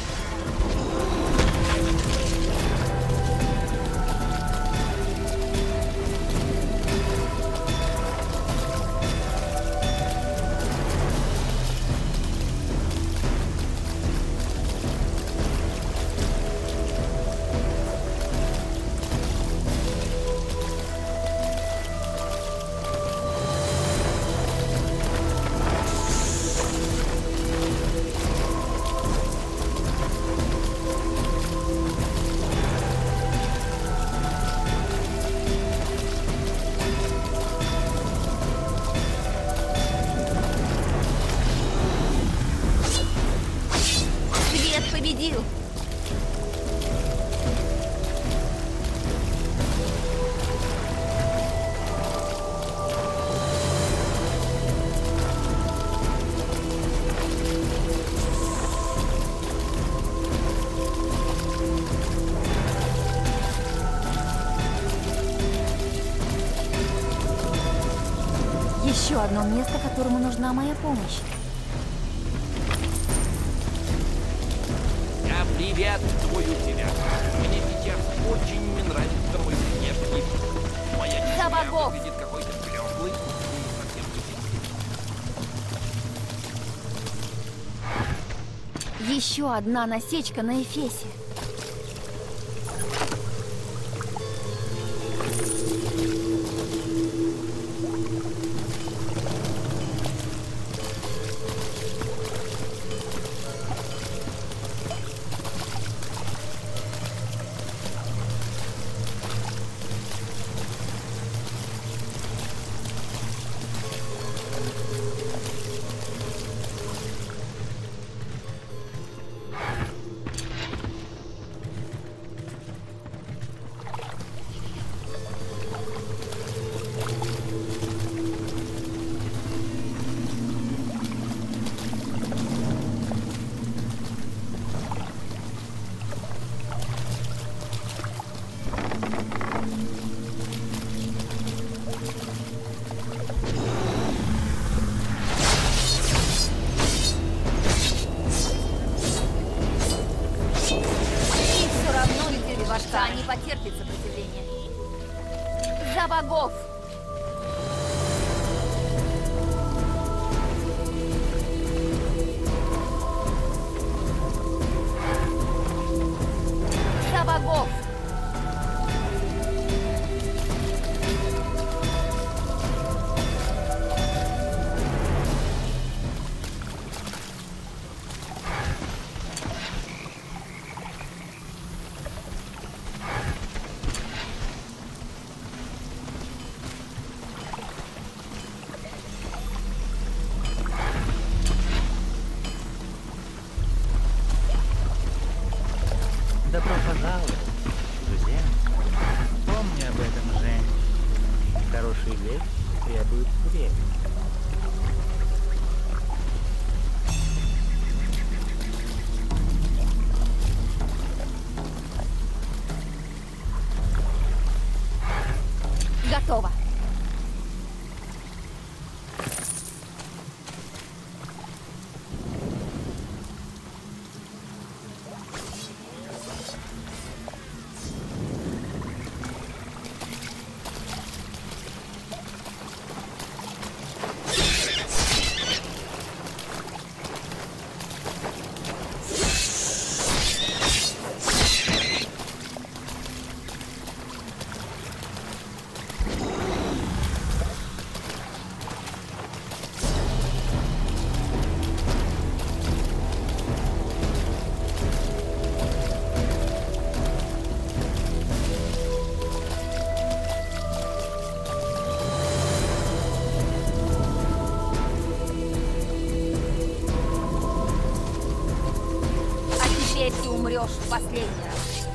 Победил! Еще одно место, которому нужна моя помощь. Приветствую тебя. Мне сейчас очень не нравится мой внешний вид. Моя За богов! выглядит какой-то клёвый и не совсем аппетитный. Еще одна насечка на Эфесе. Башка не потерпит сопротивления. За богов! За богов! Добро пожаловать, друзья. Помни об этом, Жень. Хорошие вещи требуют времени. Готово. Ты умрешь в последний раз.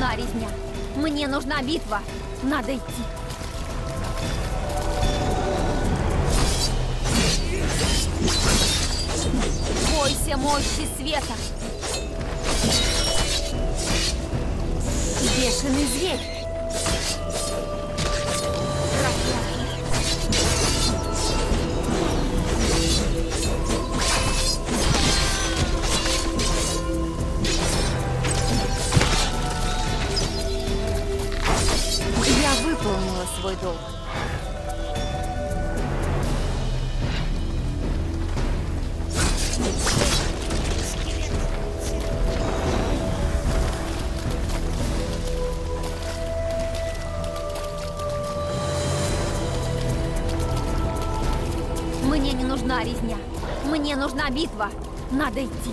нужна резня. Мне нужна битва. Надо идти. Бойся мощи света. Бешеный зверь. Я выполнила свой долг. Мне не нужна резня. Мне нужна битва. Надо идти.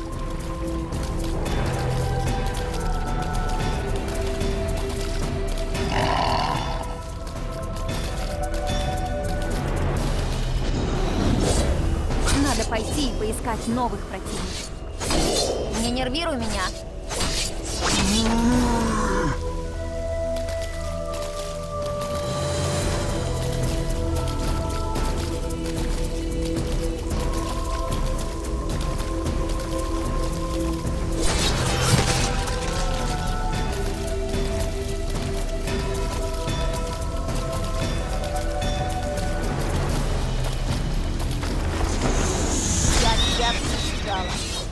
Надо пойти и поискать новых противников. Не нервируй меня. Я предупреждала.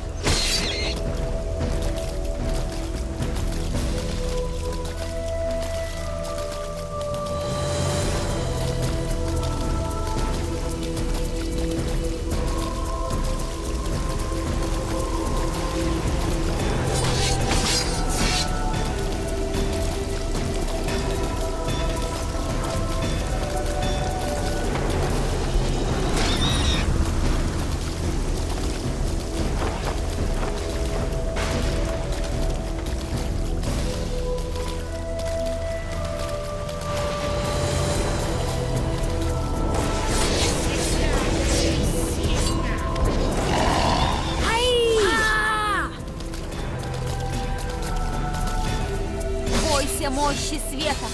Бойся мощи света.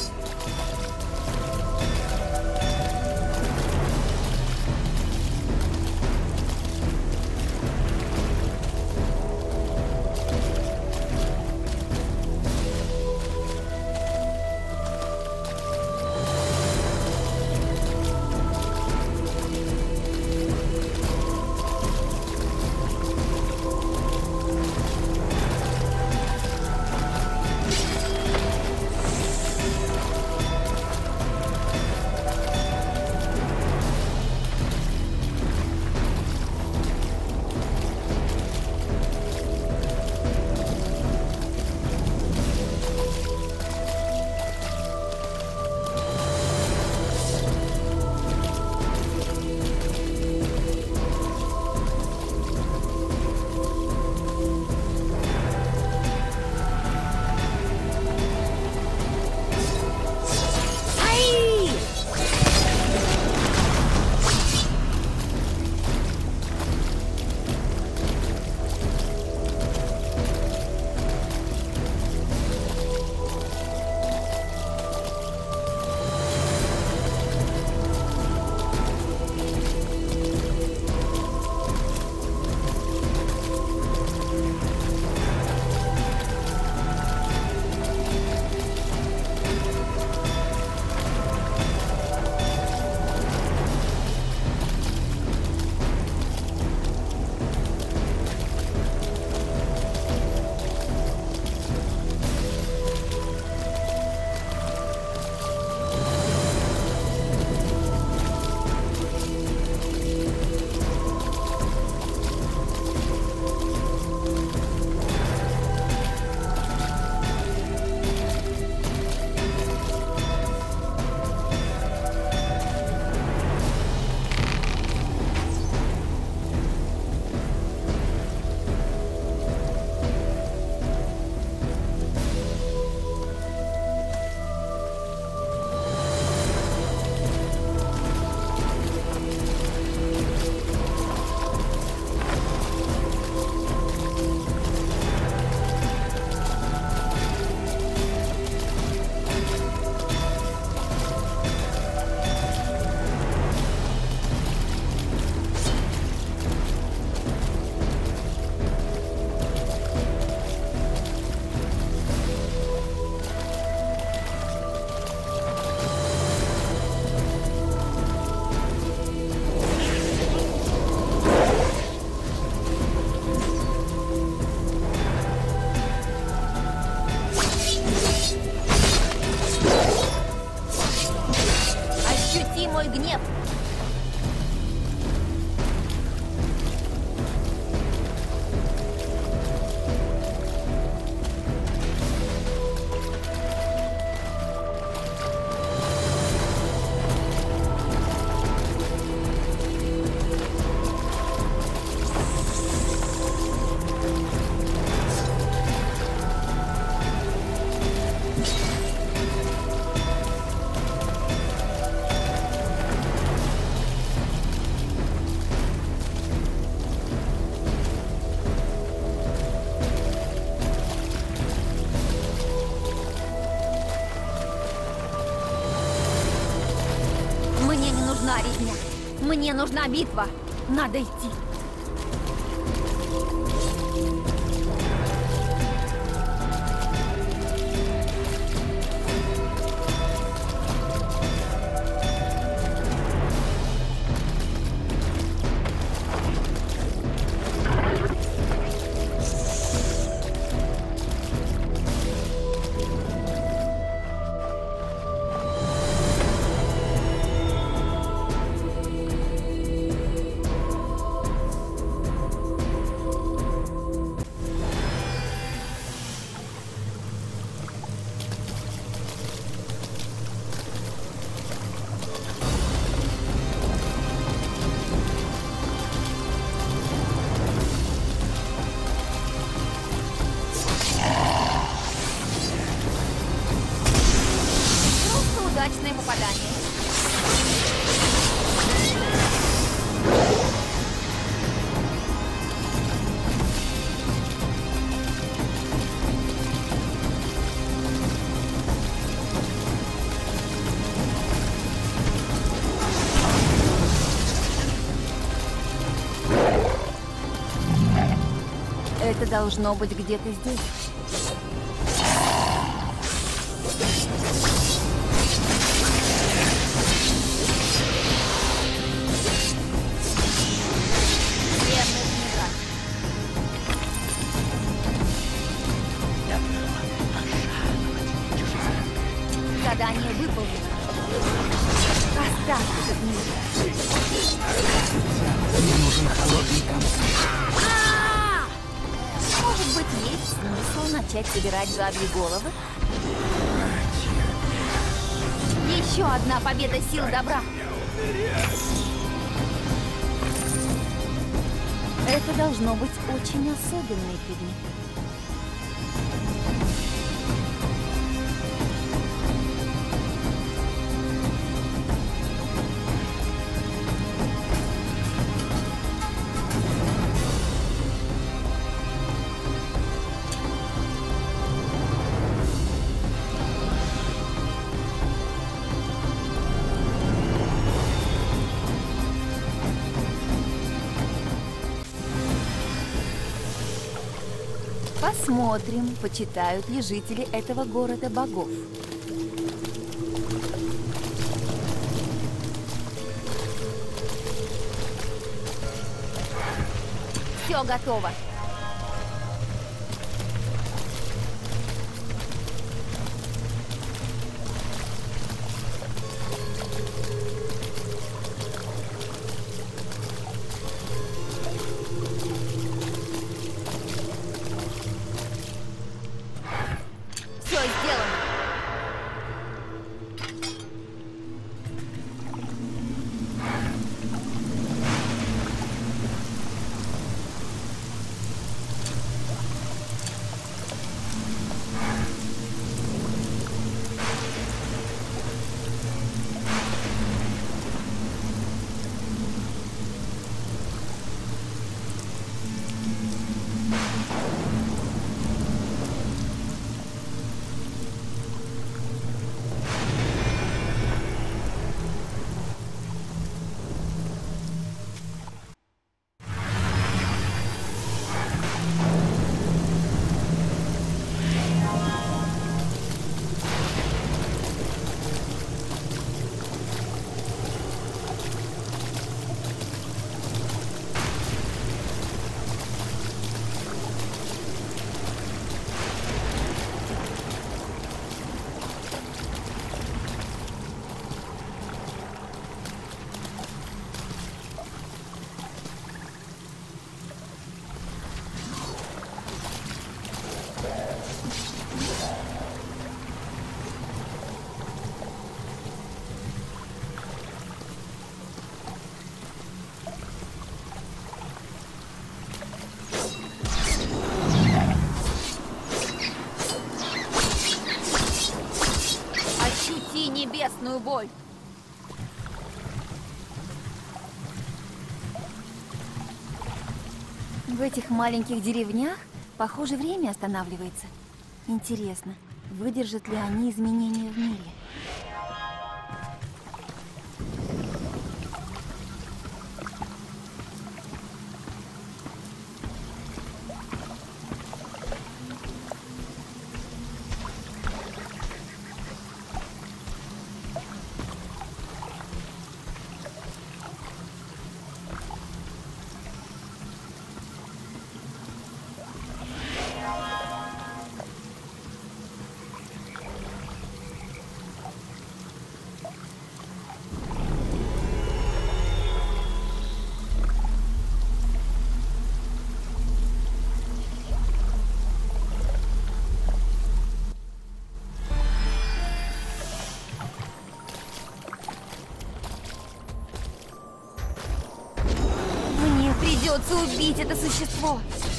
Мне нужна битва. Надо идти. Удачное попадание. Это должно быть где-то здесь. Задание выполнено. Оставь этот мир. Мне нужен холодный компас. Может быть, есть смысл начать собирать жабьи головы? Еще одна победа сил добра. Это должно быть очень особенный предмет. Посмотрим, почитают ли жители этого города богов. Все готово. Все сделано. Небесную боль. В этих маленьких деревнях, похоже, время останавливается. Интересно, выдержат ли они изменения в мире? придется убить это существо.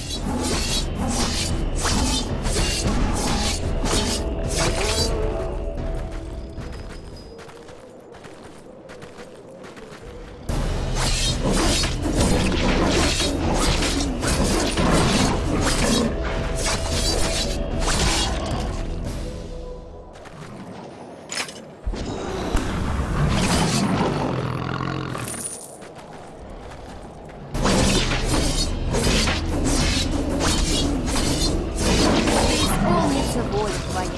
Воля твоя.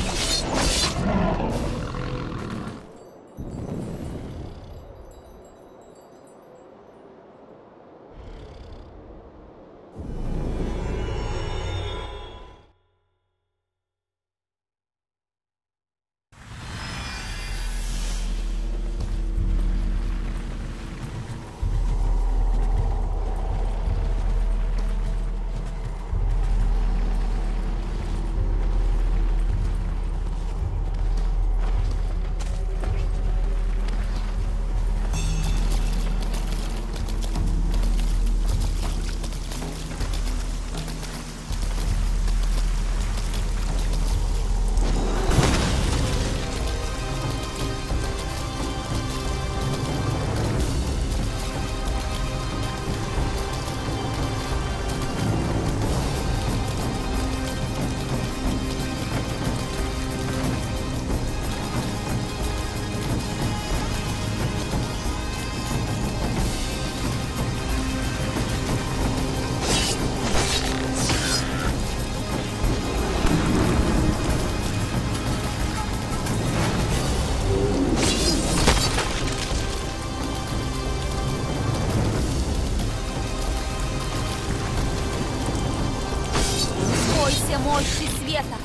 Бойся мощи света.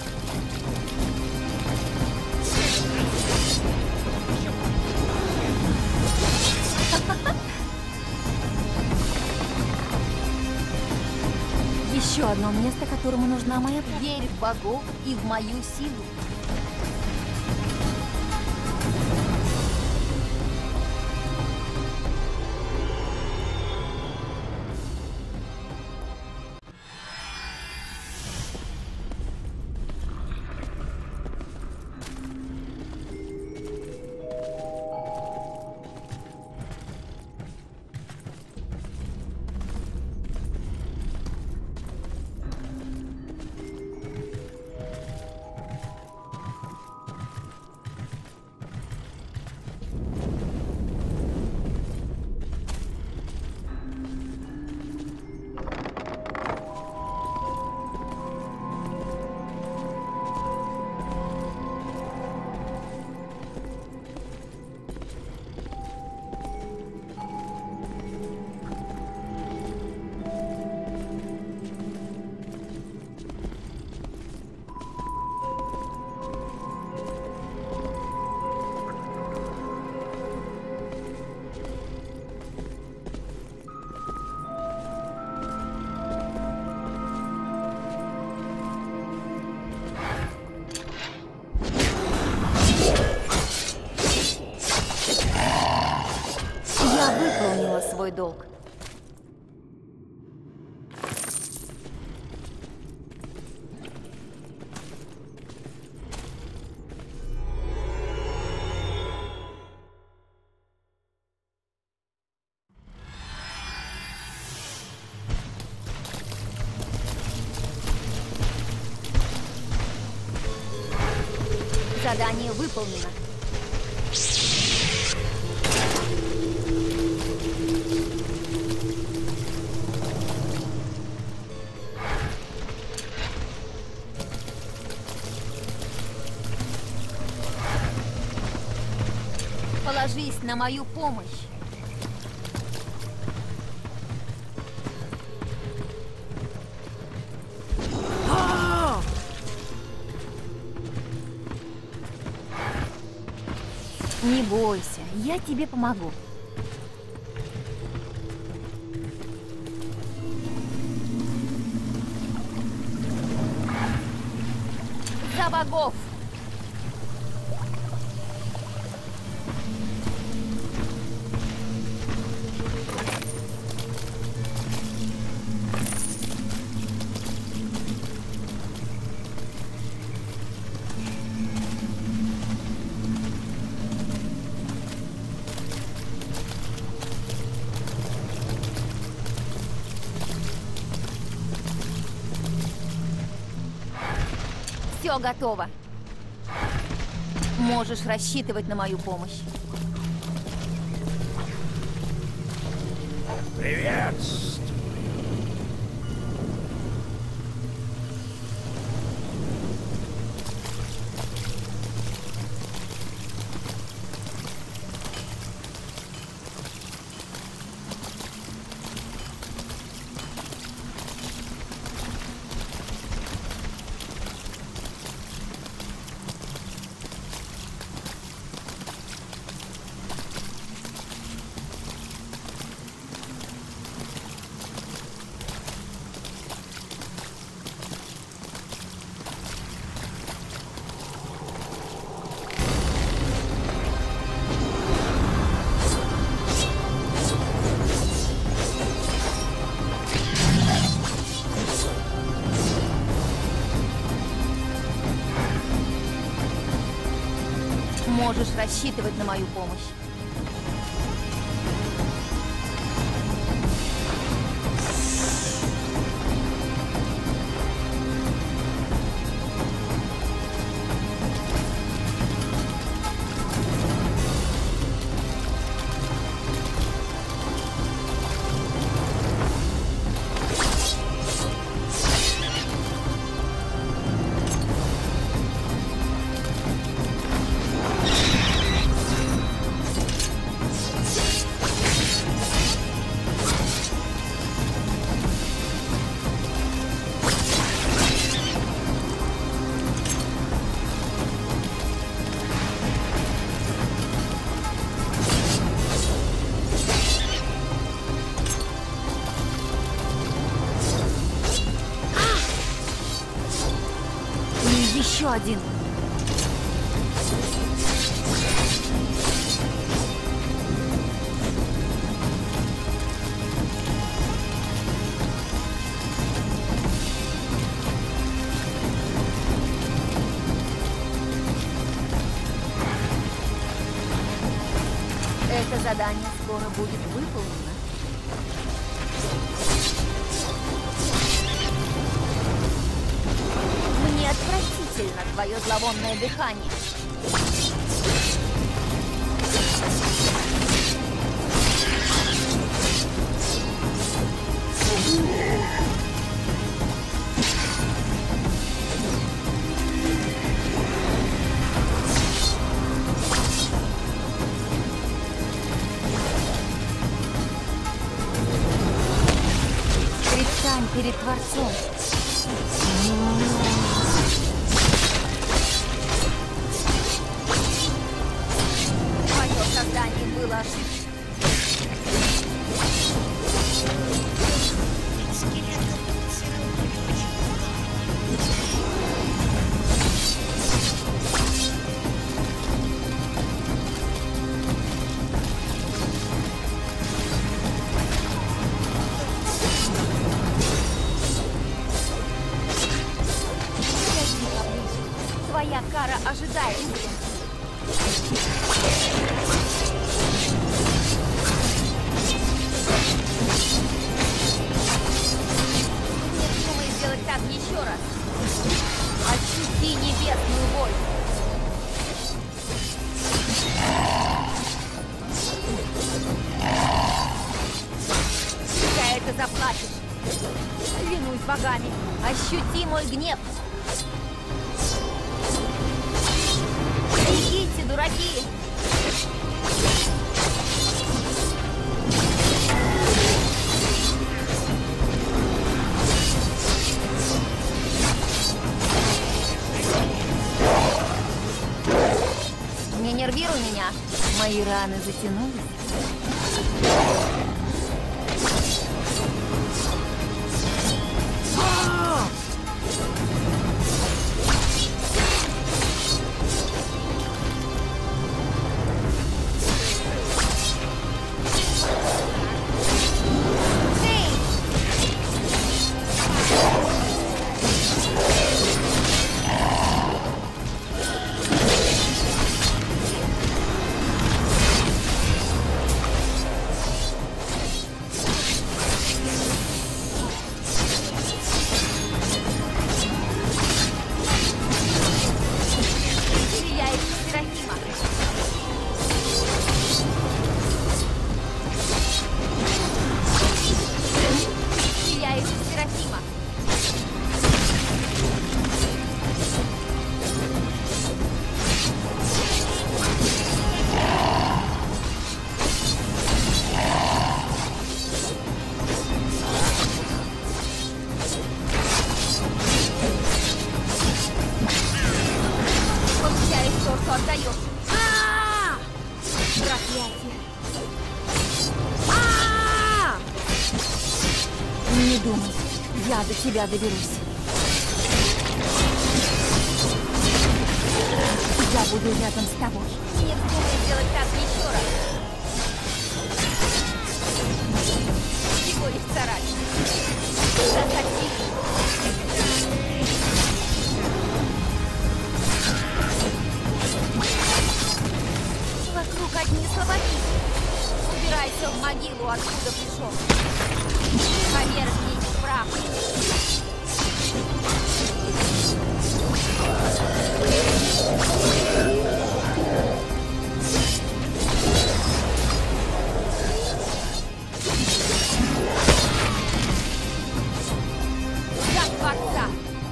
Еще одно место, которому нужна моя помощь. Верь в богов и в мою силу. Выполнила свой долг. Задание выполнено. Положись на мою помощь. Не бойся, я тебе помогу. За богов! Все готово. Можешь рассчитывать на мою помощь. Привет! Можешь рассчитывать на мою помощь. Еще один. Это задание скоро будет выполнено. Мне отвратительно твое зловонное дыхание. Предстань перед Творцом. Мое создание было ошибкой. Твоя кара ожидает тебя. Не думай сделать так еще раз. Ощути небесную боль. За это заплатишь. Клянусь богами, ощути мой гнев. Бегите, дураки! Не нервируй меня. Мои раны затянулись. Серафима. Получаешь то, что отдаешь. Проклятие. Не думай, я до тебя доберусь. Я буду рядом с тобой. Не вздумай сделать так еще раз. Всего лишь царапина. Красоти. Вокруг одни слабаки. Убирайся в могилу, откуда пришел. Повергни их в прах. За Творца!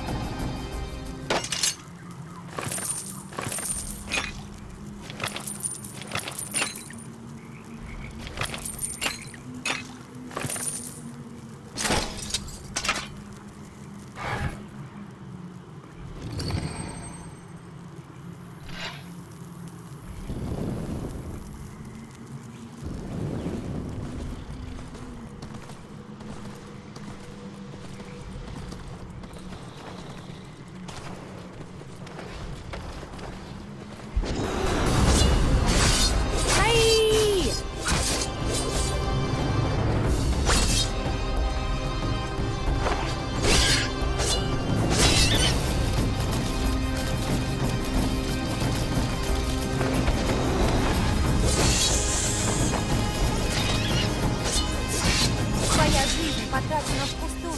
Потрачено впустую.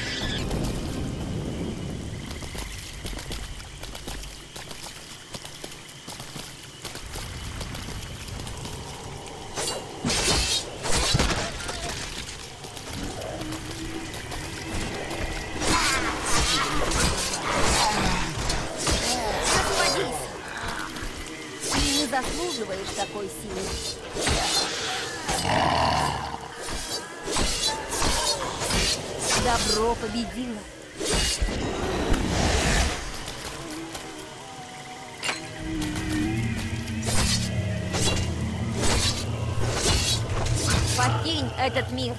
Освободись. Ты не заслуживаешь такой силы. Добро победило. Покинь этот мир.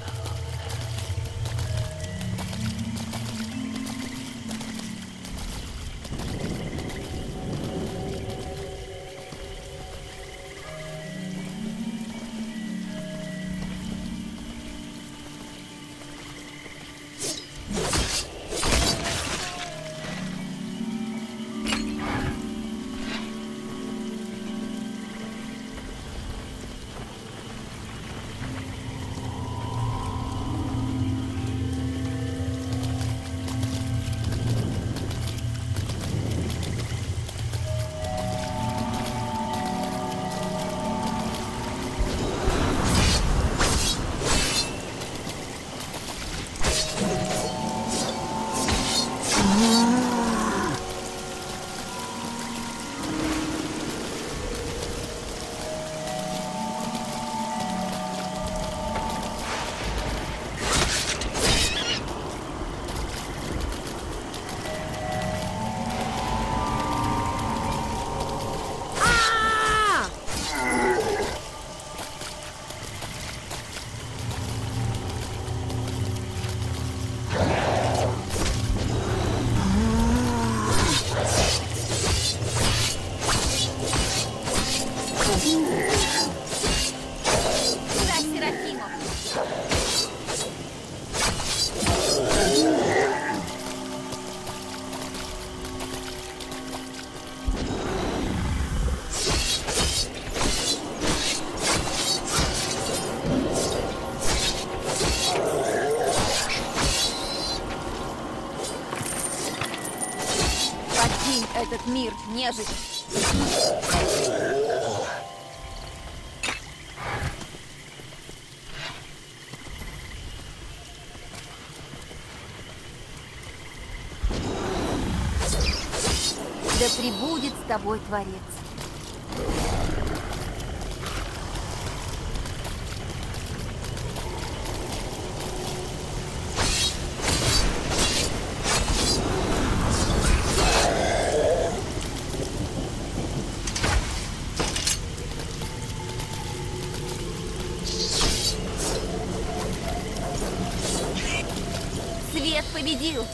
Этот мир, нежить. Да пребудет с тобой Творец. Свет победил!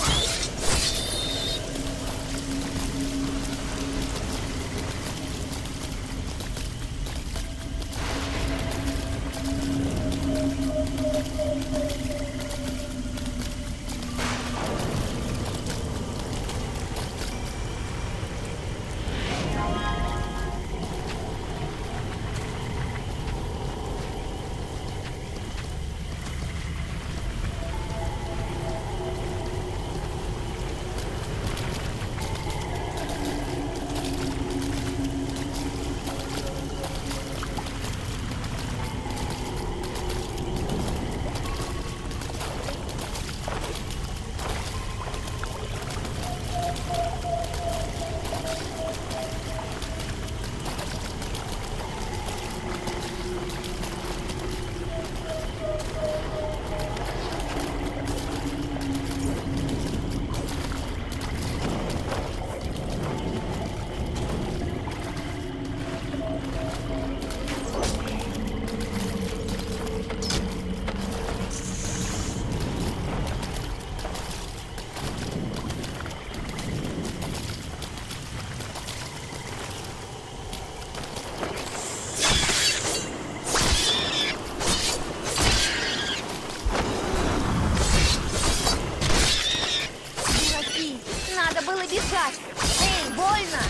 Надо было бежать! Эй, больно!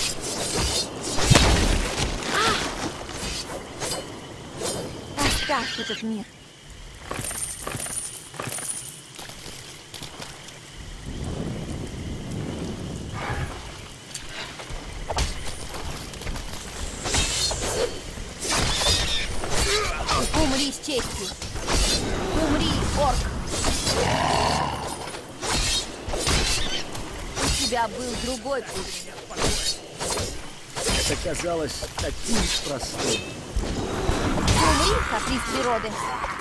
Оставь этот мир. Умри с честью! Умри, орк! У тебя был другой путь. Это казалось таким простым. Умри, каприз природы.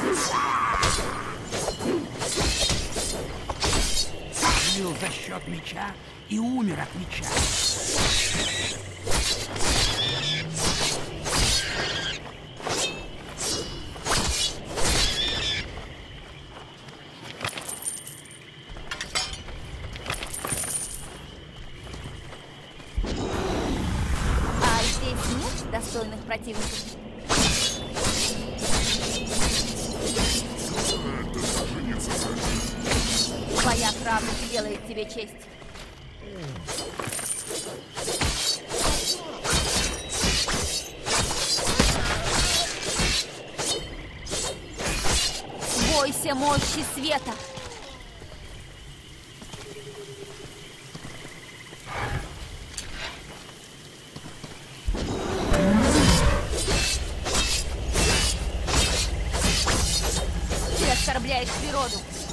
Жил за счет меча и умер от меча. А здесь нет достойных противников? Твоя храбрость делает тебе честь. Бойся мощи света. Ты оскорбляешь природу.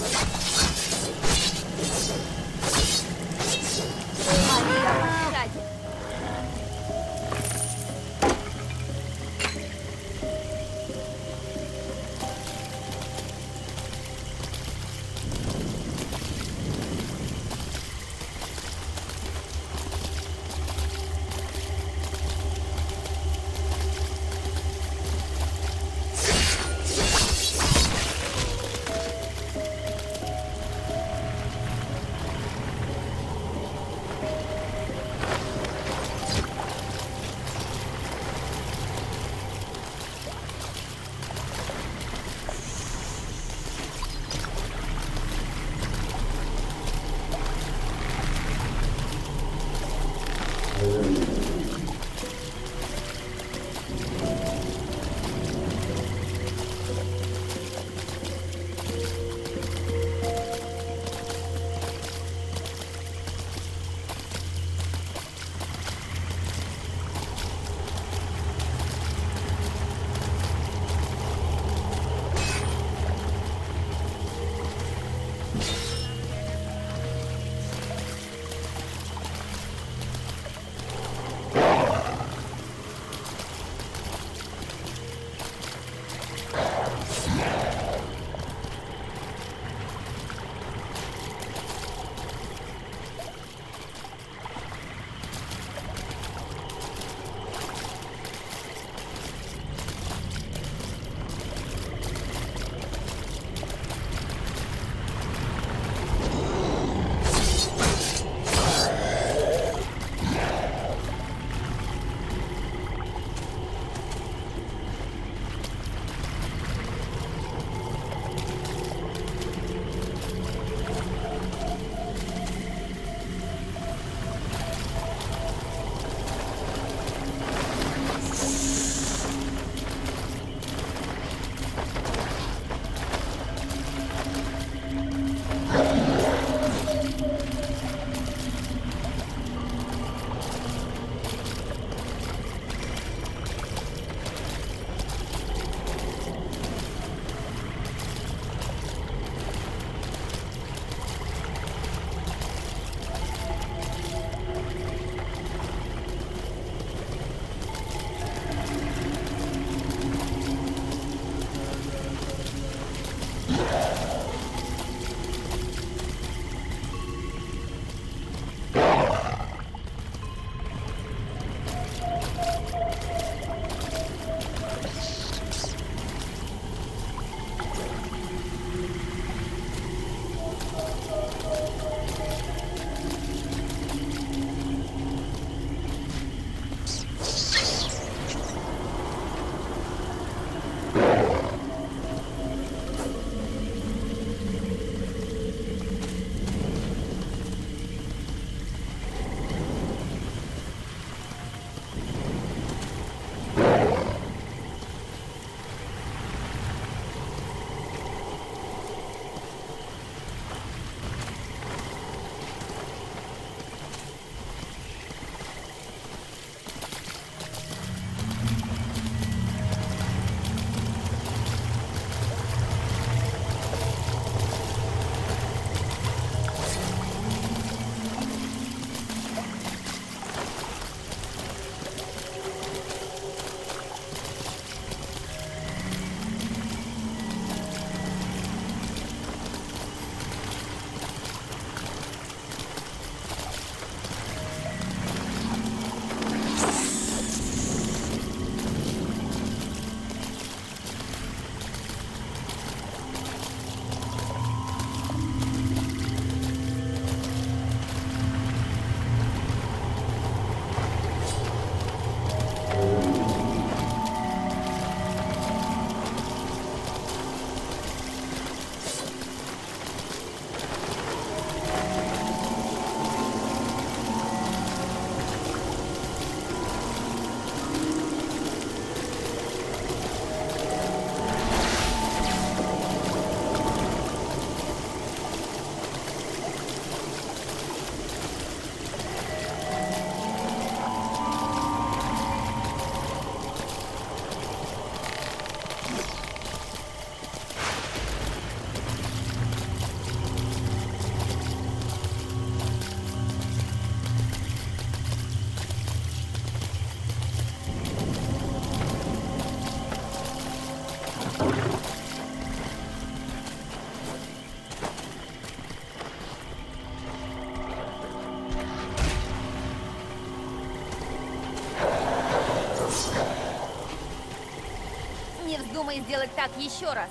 Моя ради. сделать так еще раз.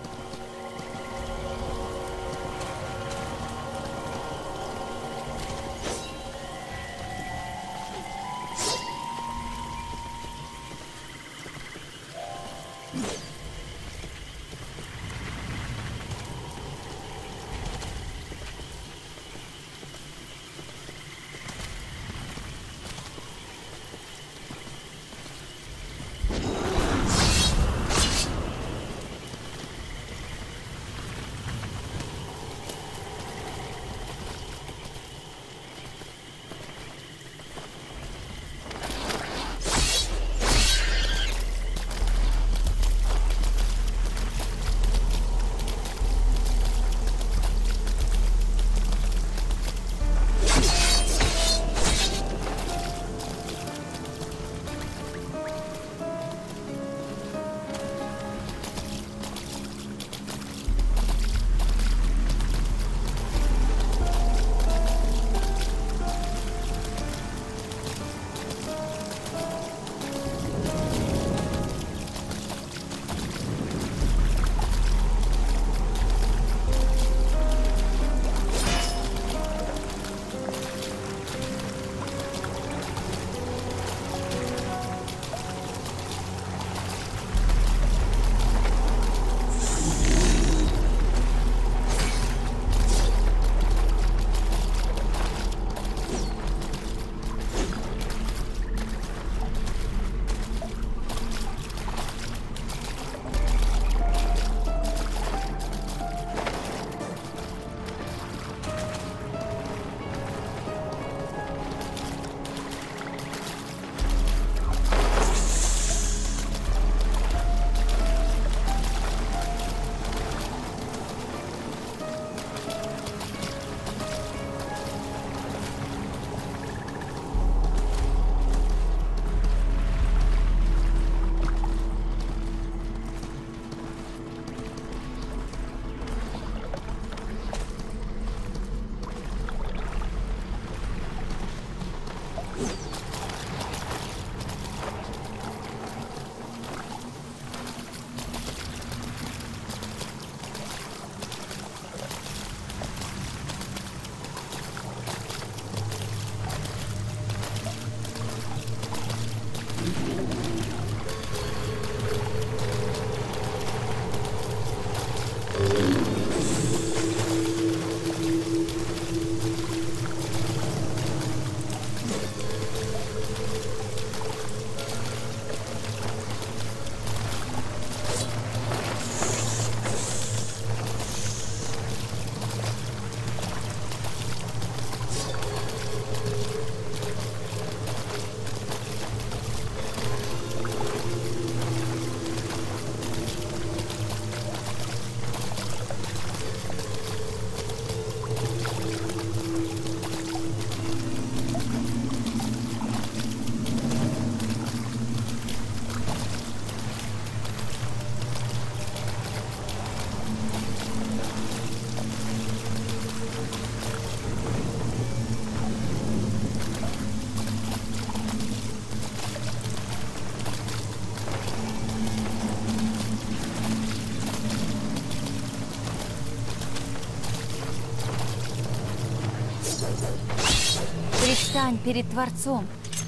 Предстань перед Творцом.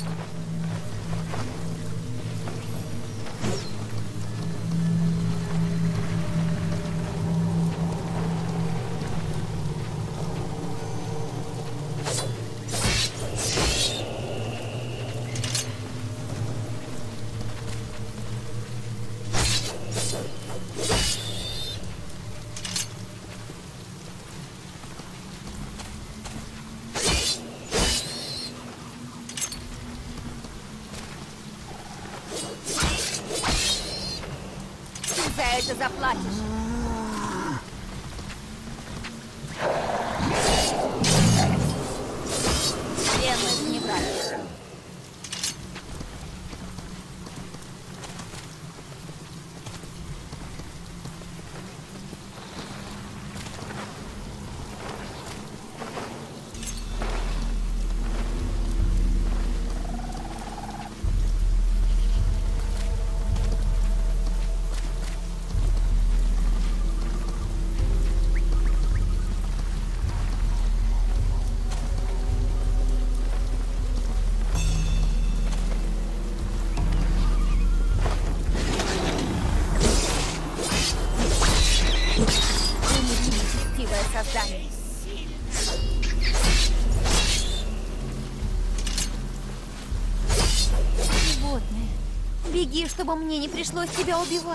За это заплатишь. Пленных не брать. Беги, чтобы мне не пришлось тебя убивать.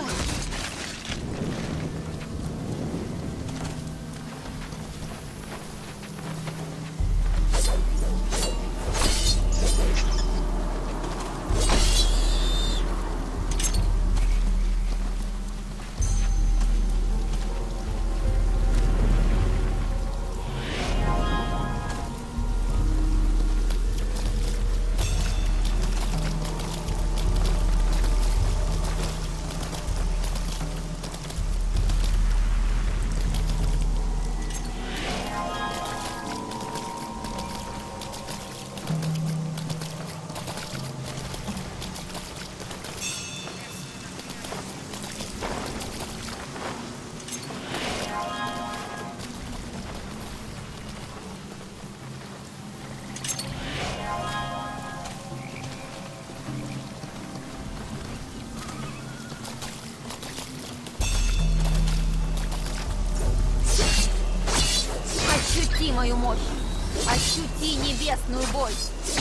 Ощути мою мощь! Ощути небесную боль!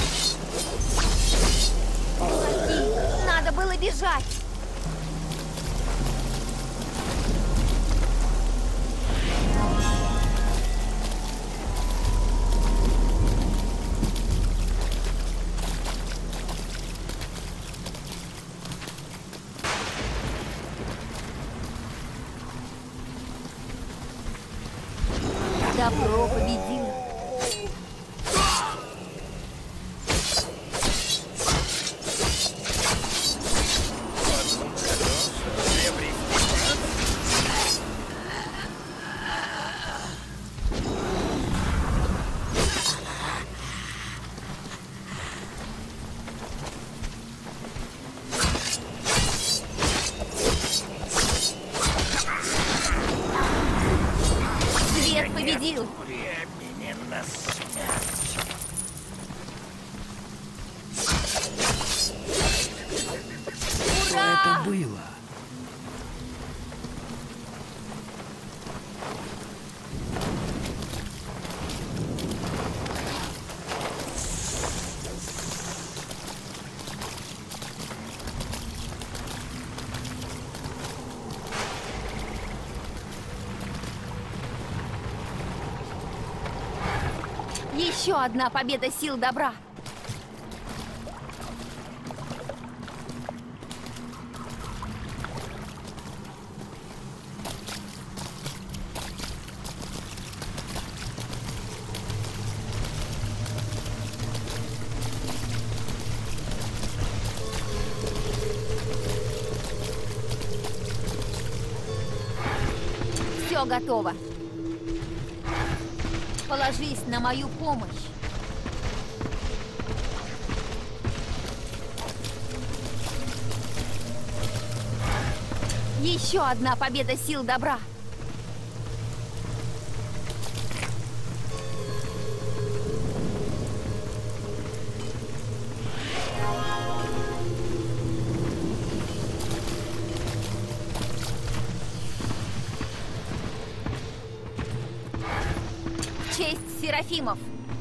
Уходи! Надо было бежать! Добро победило. Свет победил. Что это было? Еще одна победа сил добра. Все готово. Положись на мою помощь. Еще одна победа сил добра. В честь Серафимов.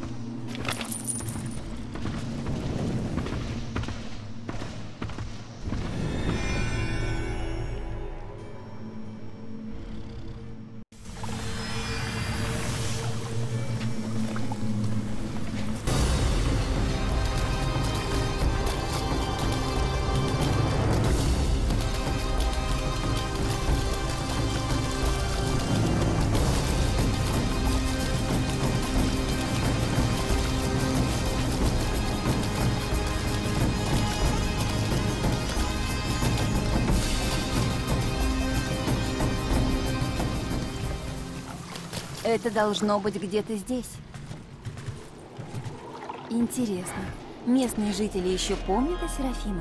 Это должно быть где-то здесь. Интересно, местные жители еще помнят о Серафимах?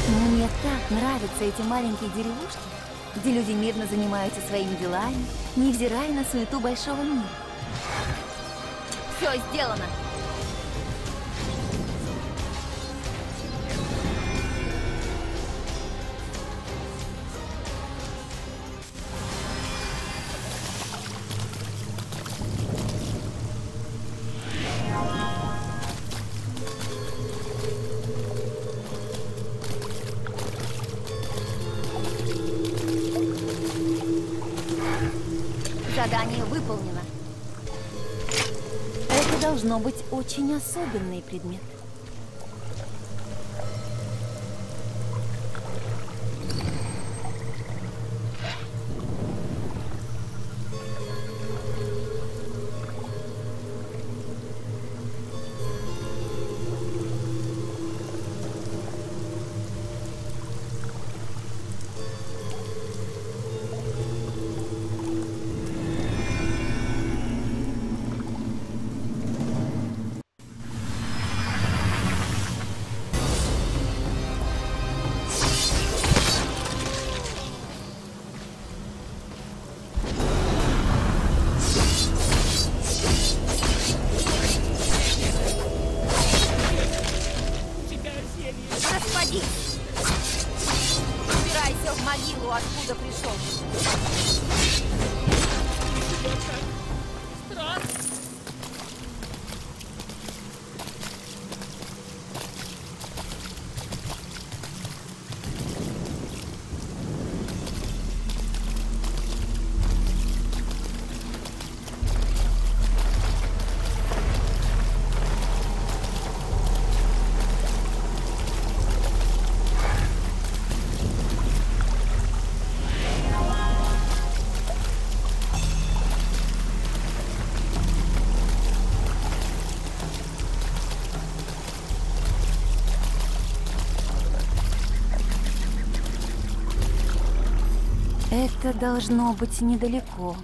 Мне так нравятся эти маленькие деревушки, где люди мирно занимаются своими делами, невзирая на суету большого мира. Все сделано. Задание выполнено. Это должно быть очень особенный предмет. Господин! Убирайся в могилу, откуда пришел. Это должно быть недалеко.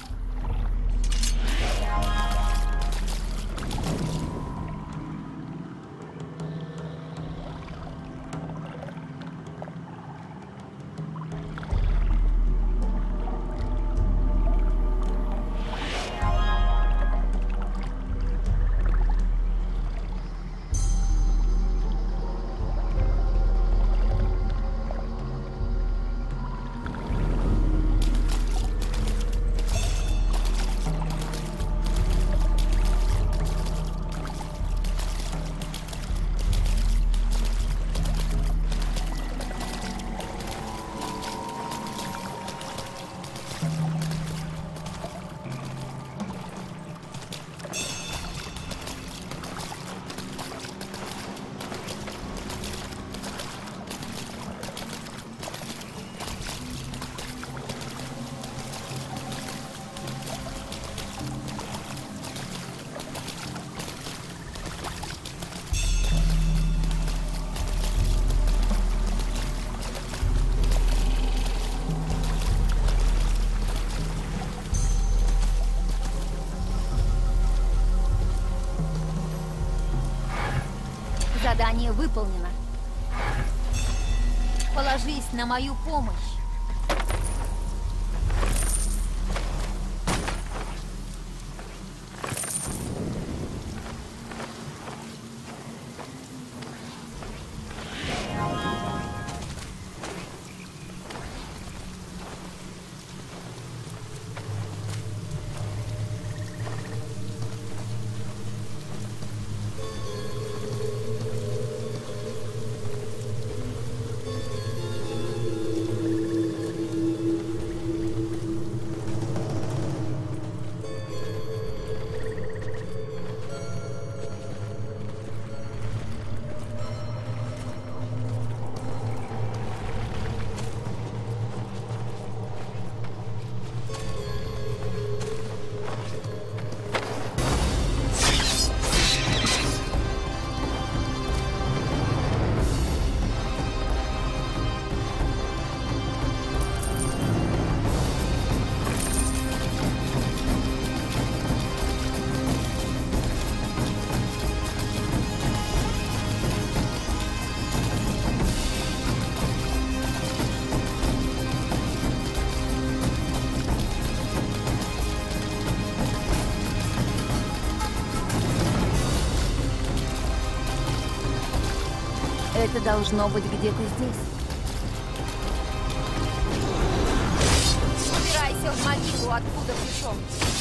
Задание выполнено. Положись на мою помощь. Это должно быть где-то здесь. Убирайся в могилу, откуда пришел.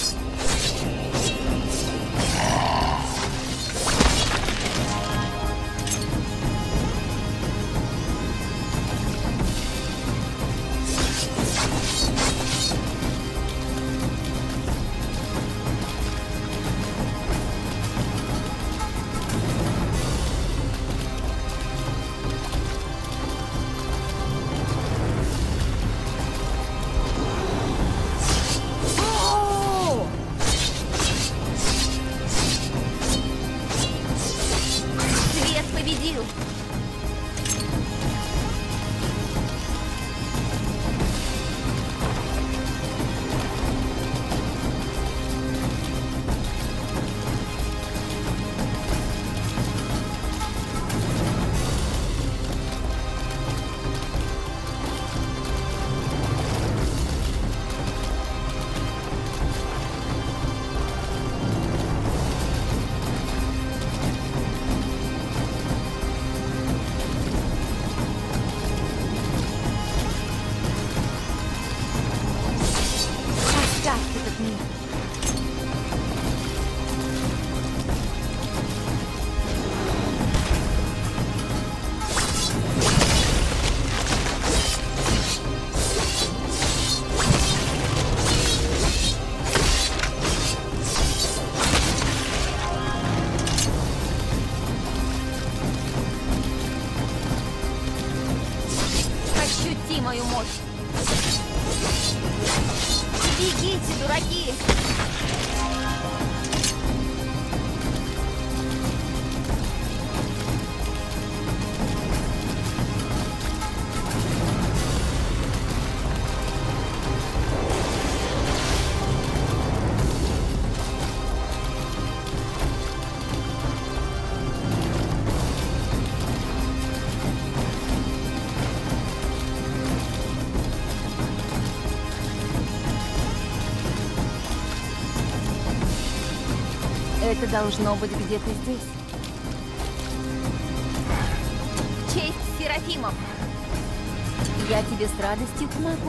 Свет победил! Оставь этот мир. Ощути мою мощь. Бегите, дураки! Это должно быть где-то здесь. В честь Серафимов! Я тебе с радостью помогу.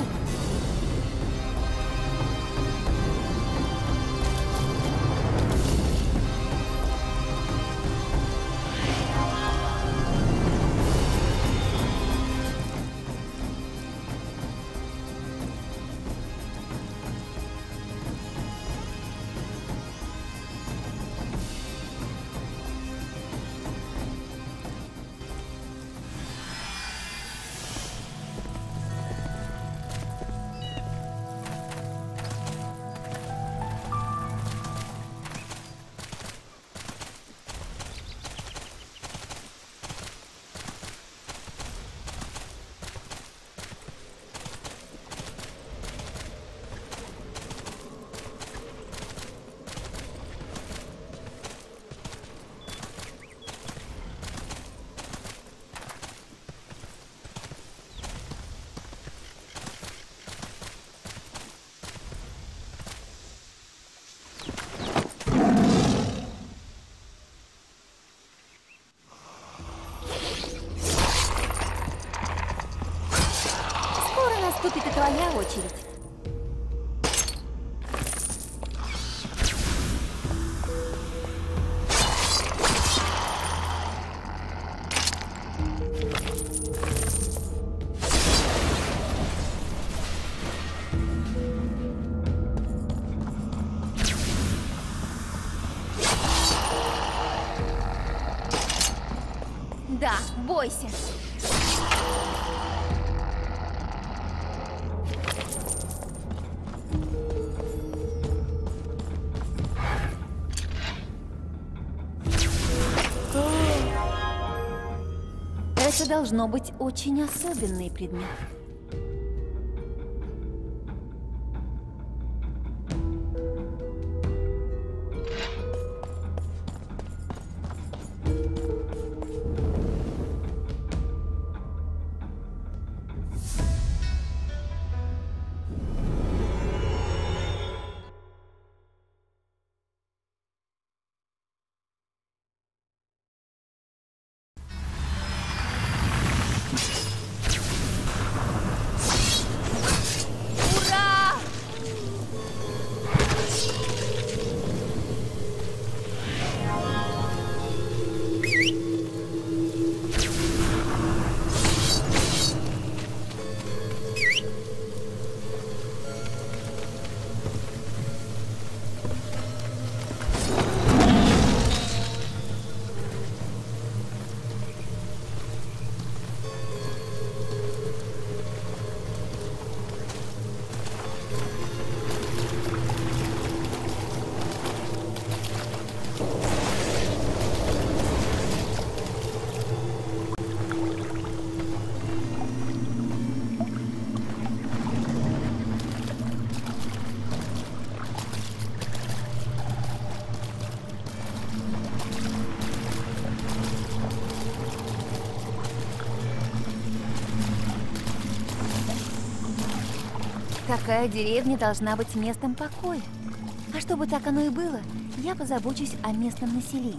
Наступит и твоя очередь. Да, бойся. Это должно быть очень особенный предмет. Такая деревня должна быть местом покоя. А чтобы так оно и было, я позабочусь о местном населении.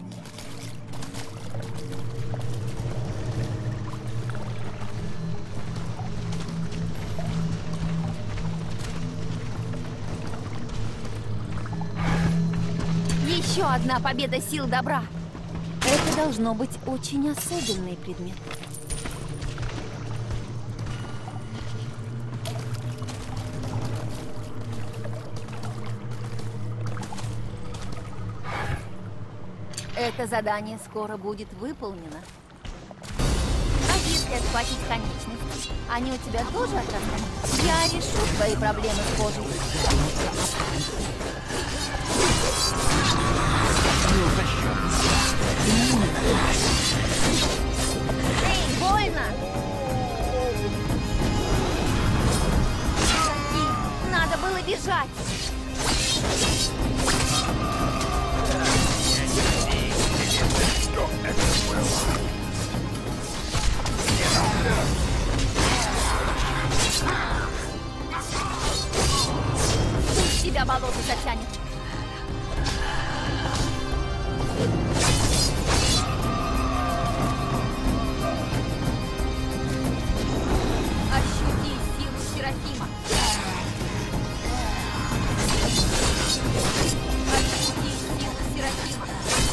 Еще одна победа сил добра. Это должно быть очень особенный предмет. Это задание скоро будет выполнено. А если отхватить конечности, они у тебя тоже отрастут? Я решу твои проблемы с кожей. Эй, больно! Надо было бежать! Пусть тебя болото затянет. Ощути силу Серафима. Ощути силу Серафима.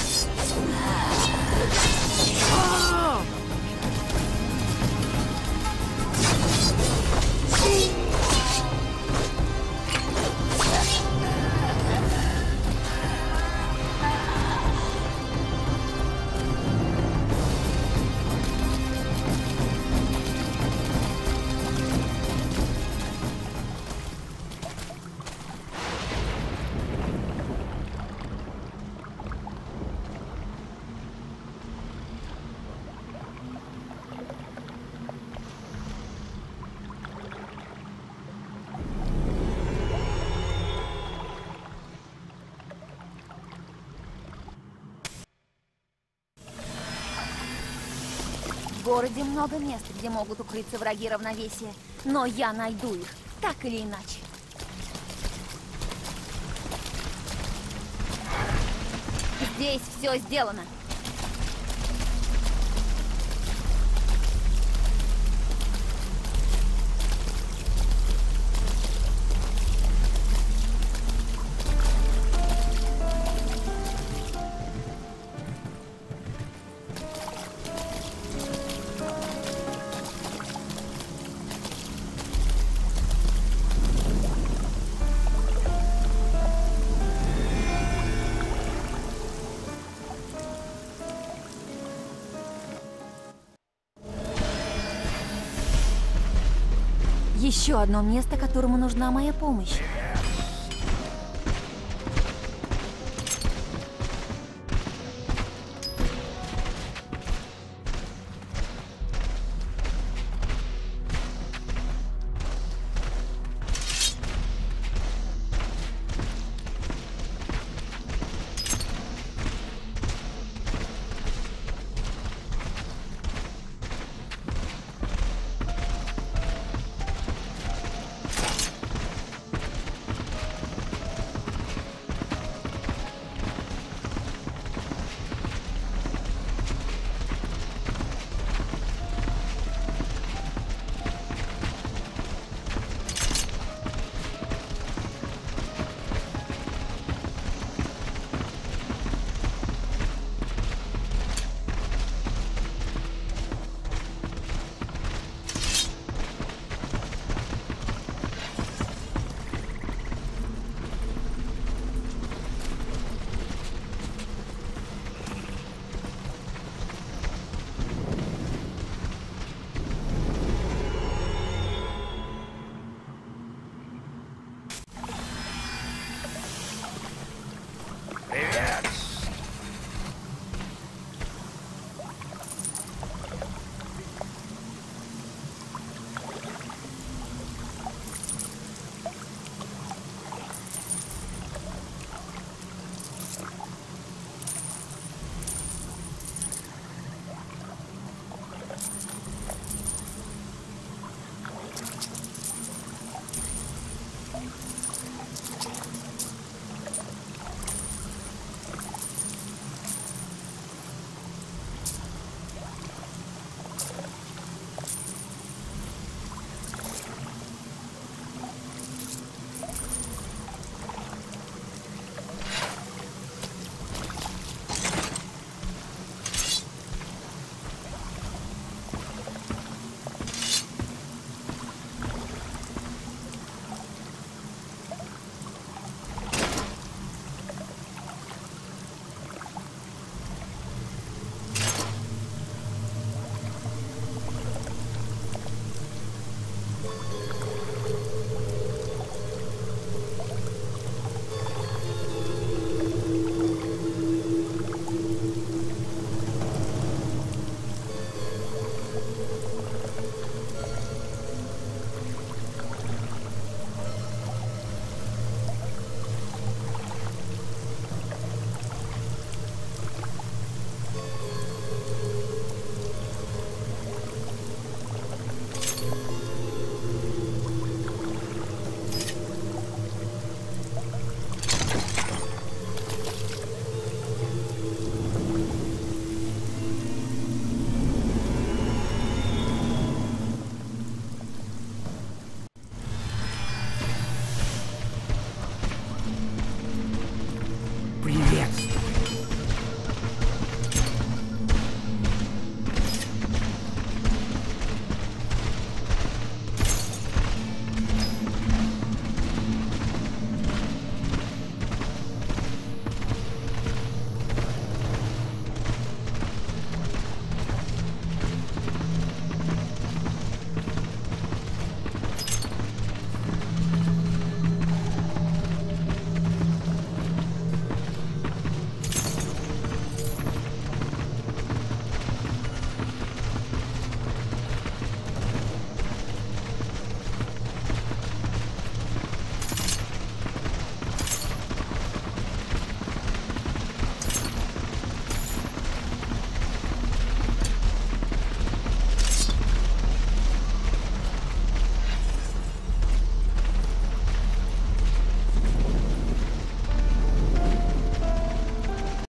В городе много мест, где могут укрыться враги равновесия, но я найду их, так или иначе. Здесь все сделано. Еще одно место, которому нужна моя помощь.